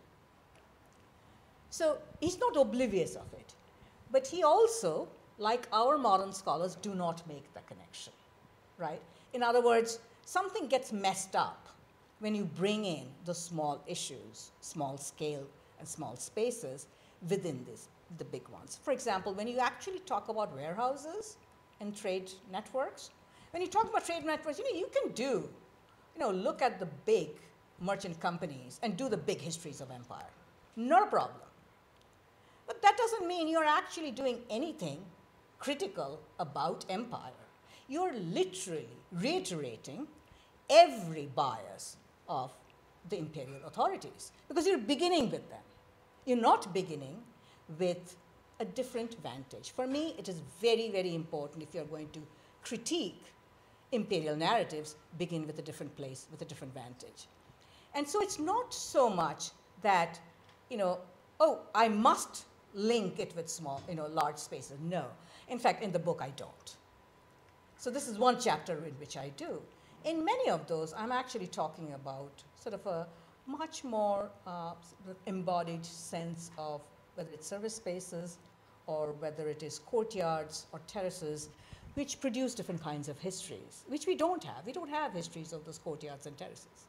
So he's not oblivious of it. But he also, like our modern scholars, do not make the connection, right? In other words, something gets messed up when you bring in the small issues, small scale and small spaces within this, the big ones. For example, when you actually talk about warehouses and trade networks, when you talk about trade networks, you know, you can do, you know, look at the big merchant companies and do the big histories of empire. Not a problem. But that doesn't mean you're actually doing anything critical about empire. You're literally reiterating every bias of the imperial authorities, because you're beginning with them. You're not beginning with a different vantage. For me, it is very, very important, if you're going to critique imperial narratives, begin with a different place, with a different vantage. And so it's not so much that, you know, oh, I must link it with small, you know, large spaces. No. In fact, in the book, I don't. So this is one chapter in which I do. In many of those, I'm actually talking about sort of a much more uh, sort of embodied sense of whether it's service spaces or whether it is courtyards or terraces, which produce different kinds of histories, which we don't have. We don't have histories of those courtyards and terraces.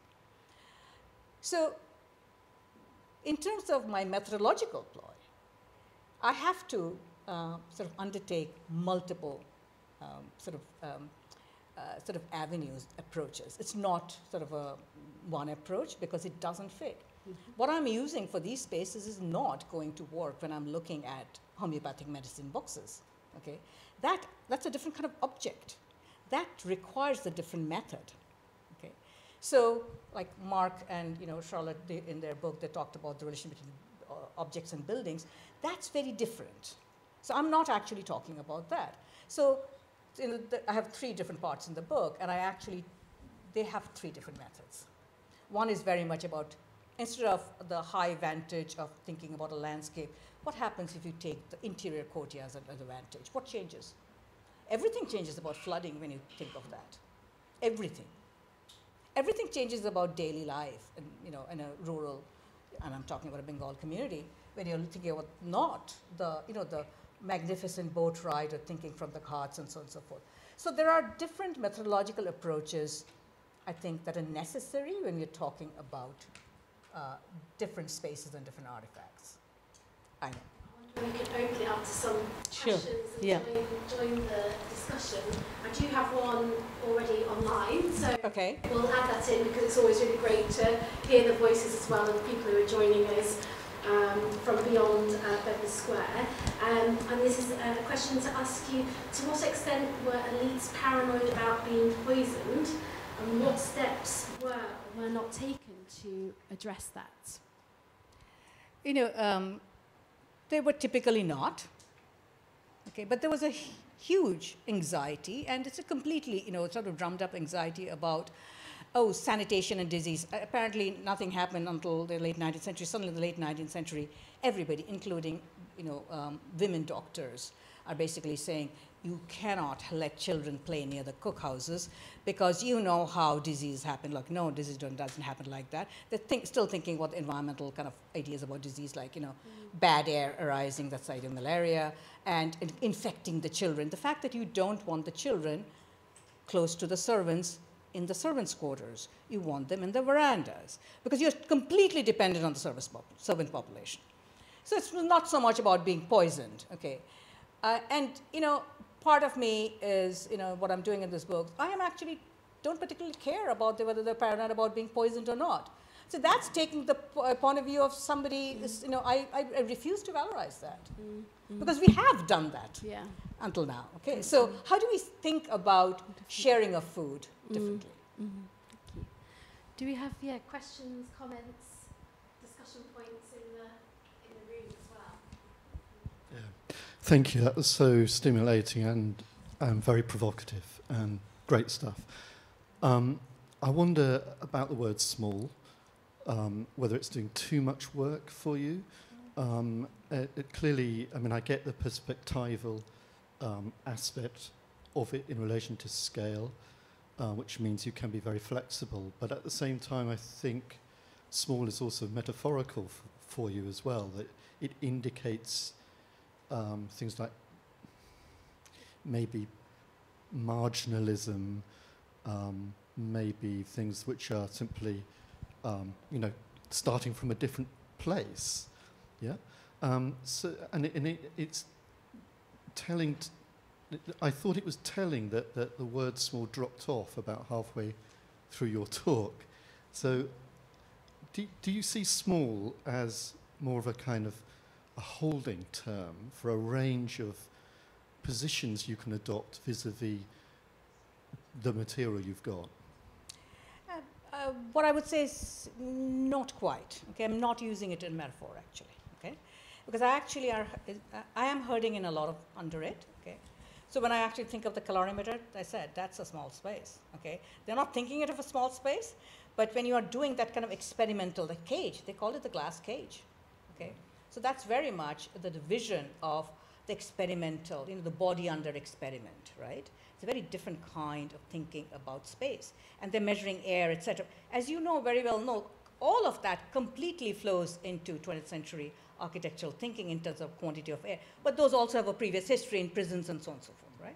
So in terms of my methodological ploy, I have to uh, sort of undertake multiple um, sort of um, uh, sort of avenues, approaches. It's not sort of a one approach, because it doesn't fit. Mm-hmm. What I'm using for these spaces is not going to work when I'm looking at homeopathic medicine boxes. Okay, that that's a different kind of object. That requires a different method. Okay, so like Mark and, you know, Charlotte, they, in their book, they talked about the relation between uh, objects and buildings. That's very different. So I'm not actually talking about that. So in the, I have three different parts in the book, and I actually, they have three different methods. One is very much about, instead of the high vantage of thinking about a landscape, what happens if you take the interior courtyards as a vantage? What changes? Everything changes about flooding when you think of that. Everything. Everything changes about daily life, and, you know, in a rural, and I'm talking about a Bengal community, when you're thinking about not the, you know, the magnificent boat ride or thinking from the Ghats and so on and so forth. So there are different methodological approaches, I think, that are necessary when we're talking about uh, different spaces and different artifacts. I know. I wonder if we could open it up to some Sure. questions and Yeah. join, join the discussion. I do have one already online, so Okay. we'll add that in because it's always really great to hear the voices as well of the people who are joining us um, from beyond uh, Bedford Square. Um, and this is a question to ask you, to what extent were elites paranoid about being poisoned, and what steps were or were not taken to address that? You know, um, they were typically not, okay, but there was a huge anxiety, and it's a completely, you know, sort of drummed up anxiety about, oh, sanitation and disease. Uh, apparently nothing happened until the late nineteenth century. Suddenly in the late nineteenth century, everybody, including, you know, um, women doctors, are basically saying, you cannot let children play near the cookhouses because you know how disease happen. Like, no, disease don't, doesn't happen like that. They're think, still thinking about environmental kind of ideas about disease, like, you know, mm. bad air arising, that's like malaria, and in, infecting the children. The fact that you don't want the children close to the servants in the servants' quarters. You want them in the verandas because you're completely dependent on the service pop servant population. So it's not so much about being poisoned, okay? Uh, and, you know, part of me is, you know, what I'm doing in this book, I am actually, don't particularly care about the, whether they're paranoid about being poisoned or not. So that's taking the uh, point of view of somebody, mm. is, you know, I, I, I refuse to valorize that. Mm. Mm. Because we have done that yeah. until now, okay? So mm. how do we think about sharing of food differently? Mm. Mm-hmm. Thank you. Do we have, yeah, questions, comments, discussion points in the, in the room as well? Yeah. Thank you. That was so stimulating and um, very provocative and great stuff. Um, I wonder about the word small, um, whether it's doing too much work for you. Um, it, it clearly, I mean, I get the perspectival um, aspect of it in relation to scale, uh, which means you can be very flexible. But at the same time, I think small is also metaphorical f for you as well, that it indicates Um, things like maybe marginalism, um, maybe things which are simply, um, you know, starting from a different place, yeah. Um, so, and, it, and it, it's telling. T I thought it was telling that that the word small dropped off about halfway through your talk. So, do do you see small as more of a kind of a holding term for a range of positions you can adopt vis-a-vis the material you've got? Uh, uh, what I would say is not quite. Okay, I'm not using it in metaphor actually. Okay, because I actually are. I am herding in a lot of under it. Okay, so when I actually think of the calorimeter, I said that's a small space. Okay, they're not thinking it of a small space, but when you are doing that kind of experimental, the cage, they call it the glass cage. Okay. So that's very much the division of the experimental, you know, the body under experiment, right? It's a very different kind of thinking about space. And they're measuring air, et cetera. As you know very well know, all of that completely flows into twentieth century architectural thinking in terms of quantity of air. But those also have a previous history in prisons and so on and so forth, right?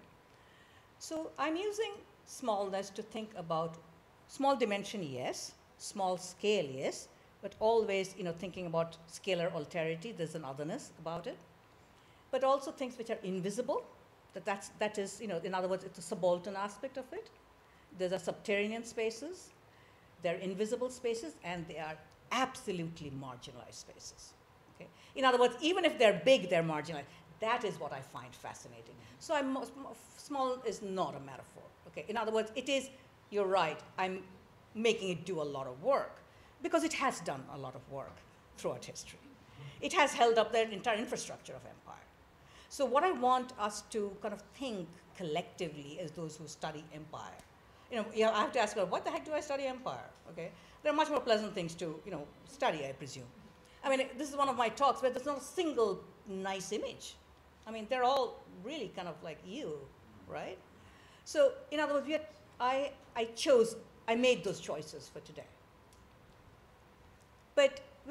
So I'm using smallness to think about small dimension, yes, small scale, yes, but always, you know, thinking about scalar alterity, there's an otherness about it. But also things which are invisible, that that's, that is, you know, in other words, it's a subaltern aspect of it. There's a subterranean spaces, they're invisible spaces, and they are absolutely marginalized spaces. Okay? In other words, even if they're big, they're marginalized. That is what I find fascinating. So I'm, small is not a metaphor. Okay? In other words, it is, you're right, I'm making it do a lot of work, because it has done a lot of work throughout history. It has held up the entire infrastructure of empire. So what I want us to kind of think collectively as those who study empire, you know, you know, I have to ask, well, what the heck do I study empire? Okay, there are much more pleasant things to, you know, study, I presume. I mean, this is one of my talks where there's not a single nice image. I mean, they're all really kind of like you, right? So in other words, we had, I, I chose, I made those choices for today. But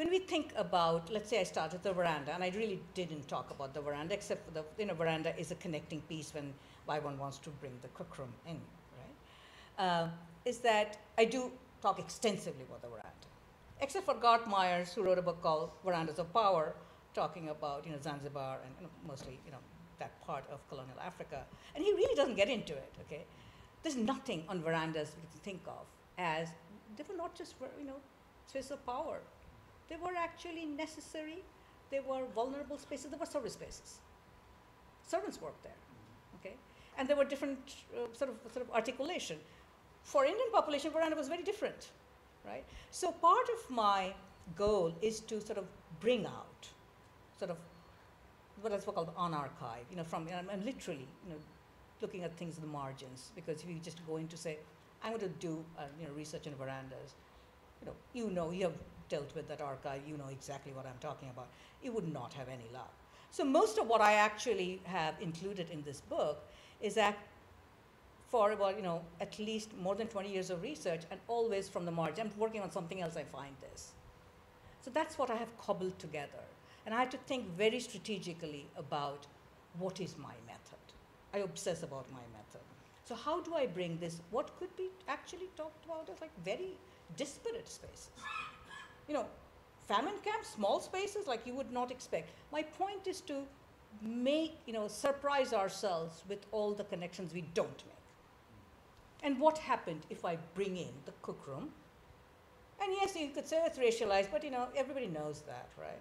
when we think about, let's say I start with the veranda, and I really didn't talk about the veranda, except for the, you know, veranda is a connecting piece when why one wants to bring the cookroom in, right? Uh, is that I do talk extensively about the veranda, except for Garth Myers, who wrote a book called Verandas of Power, talking about, you know, Zanzibar and, you know, mostly, you know, that part of colonial Africa. And he really doesn't get into it, okay? There's nothing on verandas we can think of as, they were not just, you know, spaces of power. They were actually necessary. They were vulnerable spaces. They were service spaces. Servants worked there, okay? And there were different uh, sort of sort of articulation. For Indian population, veranda was very different, right? So part of my goal is to sort of bring out, sort of, what is called on archive, you know, from, I'm, I'm literally, you know, looking at things in the margins, because if you just go into say, I'm going to do, uh, you know, research in verandas, you know, you know, you have dealt with that archive, you know exactly what I'm talking about. It would not have any love. So most of what I actually have included in this book is that for about, you know, at least more than twenty years of research, and always from the margin. I'm working on something else, I find this. So that's what I have cobbled together. And I had to think very strategically about what is my method. I obsess about my method. So how do I bring this, what could be actually talked about as like very disparate spaces? You know, famine camps, small spaces like you would not expect. My point is to make, you know, surprise ourselves with all the connections we don't make. And what happened if I bring in the cookroom? And yes, you could say it's racialized, but you know, everybody knows that, right?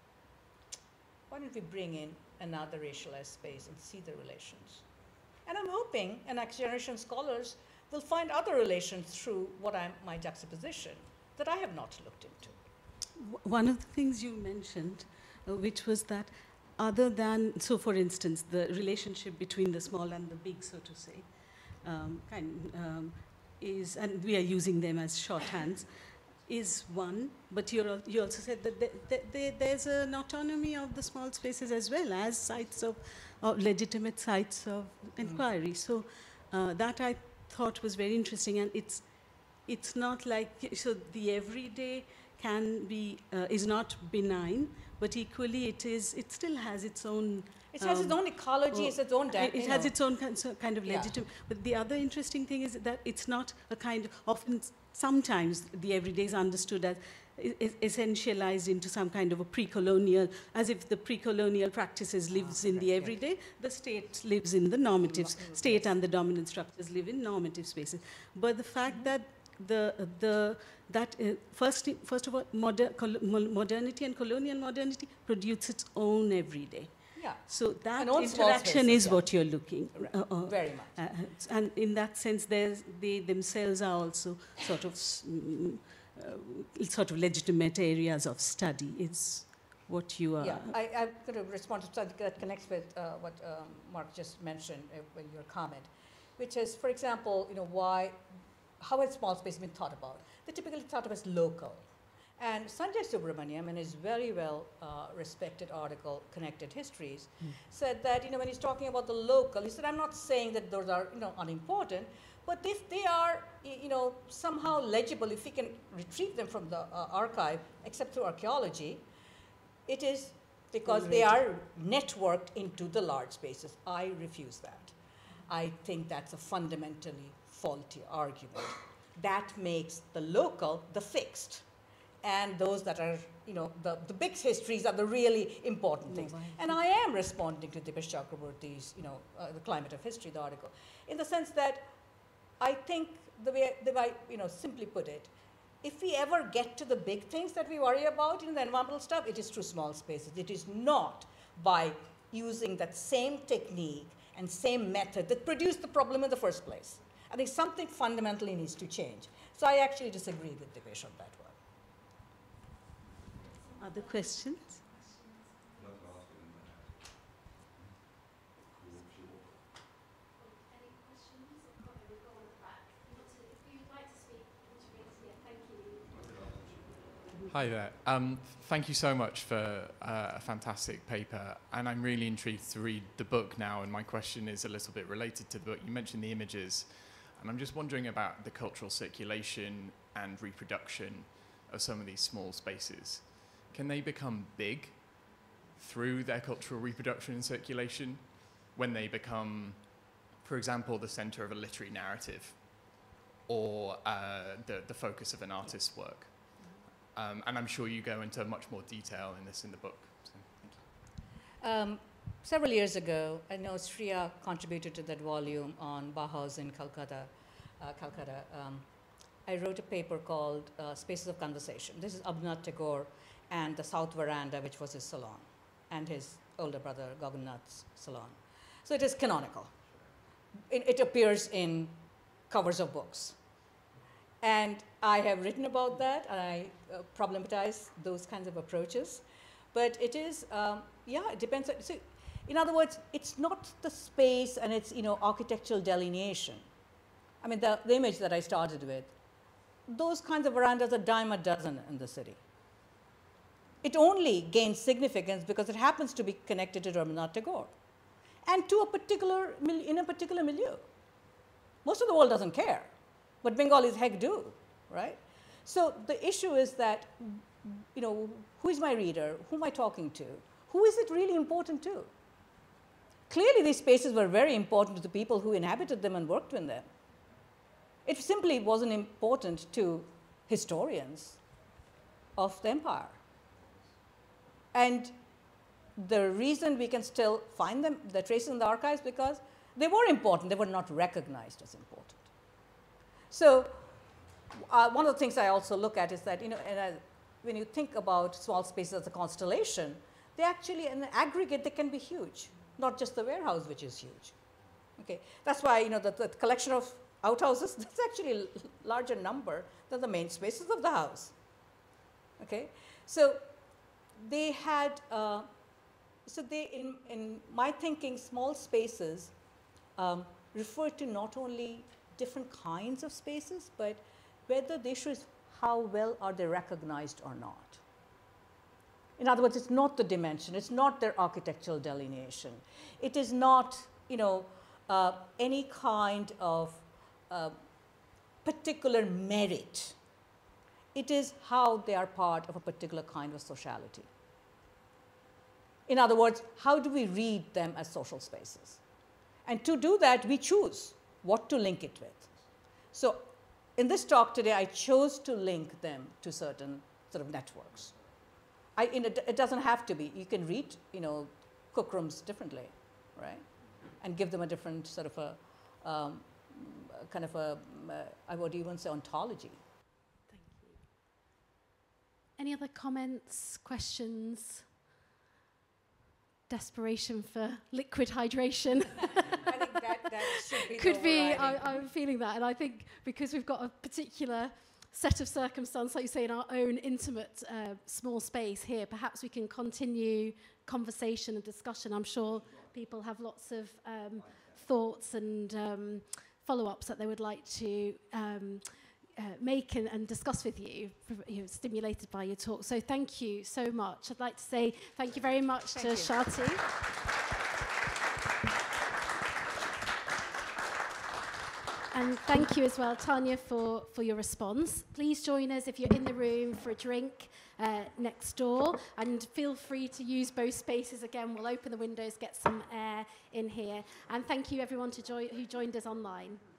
Why don't we bring in another racialized space and see the relations? And I'm hoping, and next generation scholars will find other relations through what I'm, my juxtaposition that I have not looked into. One of the things you mentioned, uh, which was that other than, so for instance, the relationship between the small and the big, so to say, um, kind, um, is, and we are using them as shorthands, is one, but you're, you also said that the, the, the, there's an autonomy of the small spaces as well as sites of, of legitimate sites of inquiry. Mm. So uh, that I thought was very interesting, and it's, it's not like, so the everyday can be, uh, is not benign, but equally it is, it still has its own... It has um, its own ecology, it's its own... It, it has know. its own kind, so kind of yeah. legitimate... But the other interesting thing is that it's not a kind of, often, sometimes the everyday is understood as is essentialized into some kind of a pre-colonial, as if the pre-colonial practices lives ah, in the everyday, yes. the state lives in the normative, no, state and the dominant structures live in normative spaces. But the fact mm-hmm. that the, the, that uh, first, first of all, moder modernity and colonial modernity produce its own everyday. Yeah. So that interaction is yeah. what you're looking. Right. Uh, uh, Very much. Uh, and in that sense, there's, they themselves are also sort of mm, uh, sort of legitimate areas of study. Is what you are. Yeah, I, I'm going to respond to something that connects with uh, what um, Mark just mentioned uh, in your comment, which is, for example, you know, why, how has small space been thought about? They're typically thought of as local. And Sanjay Subramaniam, in his very well uh, respected article, Connected Histories, mm. said that, you know, when he's talking about the local, he said, I'm not saying that those are, you know, unimportant, but if they are, you know, somehow legible, if we can retrieve them from the uh, archive, except through archaeology, it is because they are networked into the large spaces. I refuse that. I think that's a fundamentally faulty argument. That makes the local the fixed. And those that are, you know, the, the big histories are the really important things. And I am responding to Dipesh Chakraborty's, you know, uh, the Climate of History, the article, in the sense that I think the way, the way, you know, simply put it, if we ever get to the big things that we worry about in the environmental stuff, it is through small spaces. It is not by using that same technique and same method that produced the problem in the first place. I think something fundamentally needs to change. So I actually disagree with Dipesh on that one. Other questions? Hi there. Um, thank you so much for uh, a fantastic paper, and I'm really intrigued to read the book now, and my question is a little bit related to the book. You mentioned the images, and I'm just wondering about the cultural circulation and reproduction of some of these small spaces. can they become big through their cultural reproduction and circulation when they become, for example, the center of a literary narrative or uh, the, the focus of an artist's work? Um, and I'm sure you go into much more detail in this in the book. So, thank you. Um, several years ago, I know Shreya contributed to that volume on Bauhaus in Calcutta. Uh, Calcutta. Um, I wrote a paper called uh, Spaces of Conversation. This is Abhinav Tagore and the South Veranda, which was his salon, and his older brother, Gagannath's salon. So it is canonical. It, it appears in covers of books. And I have written about that, and I uh, problematize those kinds of approaches. But it is, um, yeah, it depends. On, so in other words, it's not the space and its, you know, architectural delineation. I mean, the, the image that I started with, those kinds of verandas are dime a dozen in the city. It only gains significance because it happens to be connected to Rabindranath Tagore and to a particular, in a particular milieu. Most of the world doesn't care, but Bengalis heck do, right? So the issue is that, you know, who is my reader? Who am I talking to? Who is it really important to? Clearly, these spaces were very important to the people who inhabited them and worked in them. It simply wasn't important to historians of the empire. And the reason we can still find them, the traces in the archives, because they were important, they were not recognized as important. So uh, one of the things I also look at is that, you know, and I, when you think about small spaces as a constellation, they actually, in the aggregate, they can be huge, not just the warehouse, which is huge. Okay, that's why, you know, the, the collection of outhouses, that's actually a larger number than the main spaces of the house. Okay, so they had, uh, so they, in, in my thinking, small spaces um, refer to not only different kinds of spaces, but whether the issue is how well are they recognized or not. In other words, it's not the dimension, it's not their architectural delineation. It is not, you know, uh, any kind of uh, particular merit. It is how they are part of a particular kind of sociality. In other words, how do we read them as social spaces? And to do that, we choose what to link it with. So in this talk today, I chose to link them to certain sort of networks. I, in a, it doesn't have to be. You can read, you know, cookrooms differently, right? And give them a different sort of a, um, kind of a, uh, I would even say ontology. Thank you. Any other comments, questions? Desperation for liquid hydration. I think that, that should be Could the be, overriding. I, I'm feeling that. And I think because we've got a particular set of circumstances, like you say, in our own intimate uh, small space here, perhaps we can continue conversation and discussion. I'm sure people have lots of um, thoughts and um, follow-ups that they would like to um, uh, make and, and discuss with you, you know, stimulated by your talk. So thank you so much. I'd like to say thank you very much Thank to you. Swati. And thank you as well, Tania, for, for your response. Please join us if you're in the room for a drink uh, next door. And feel free to use both spaces again. We'll open the windows, get some air in here. And thank you, everyone, to join, who joined us online.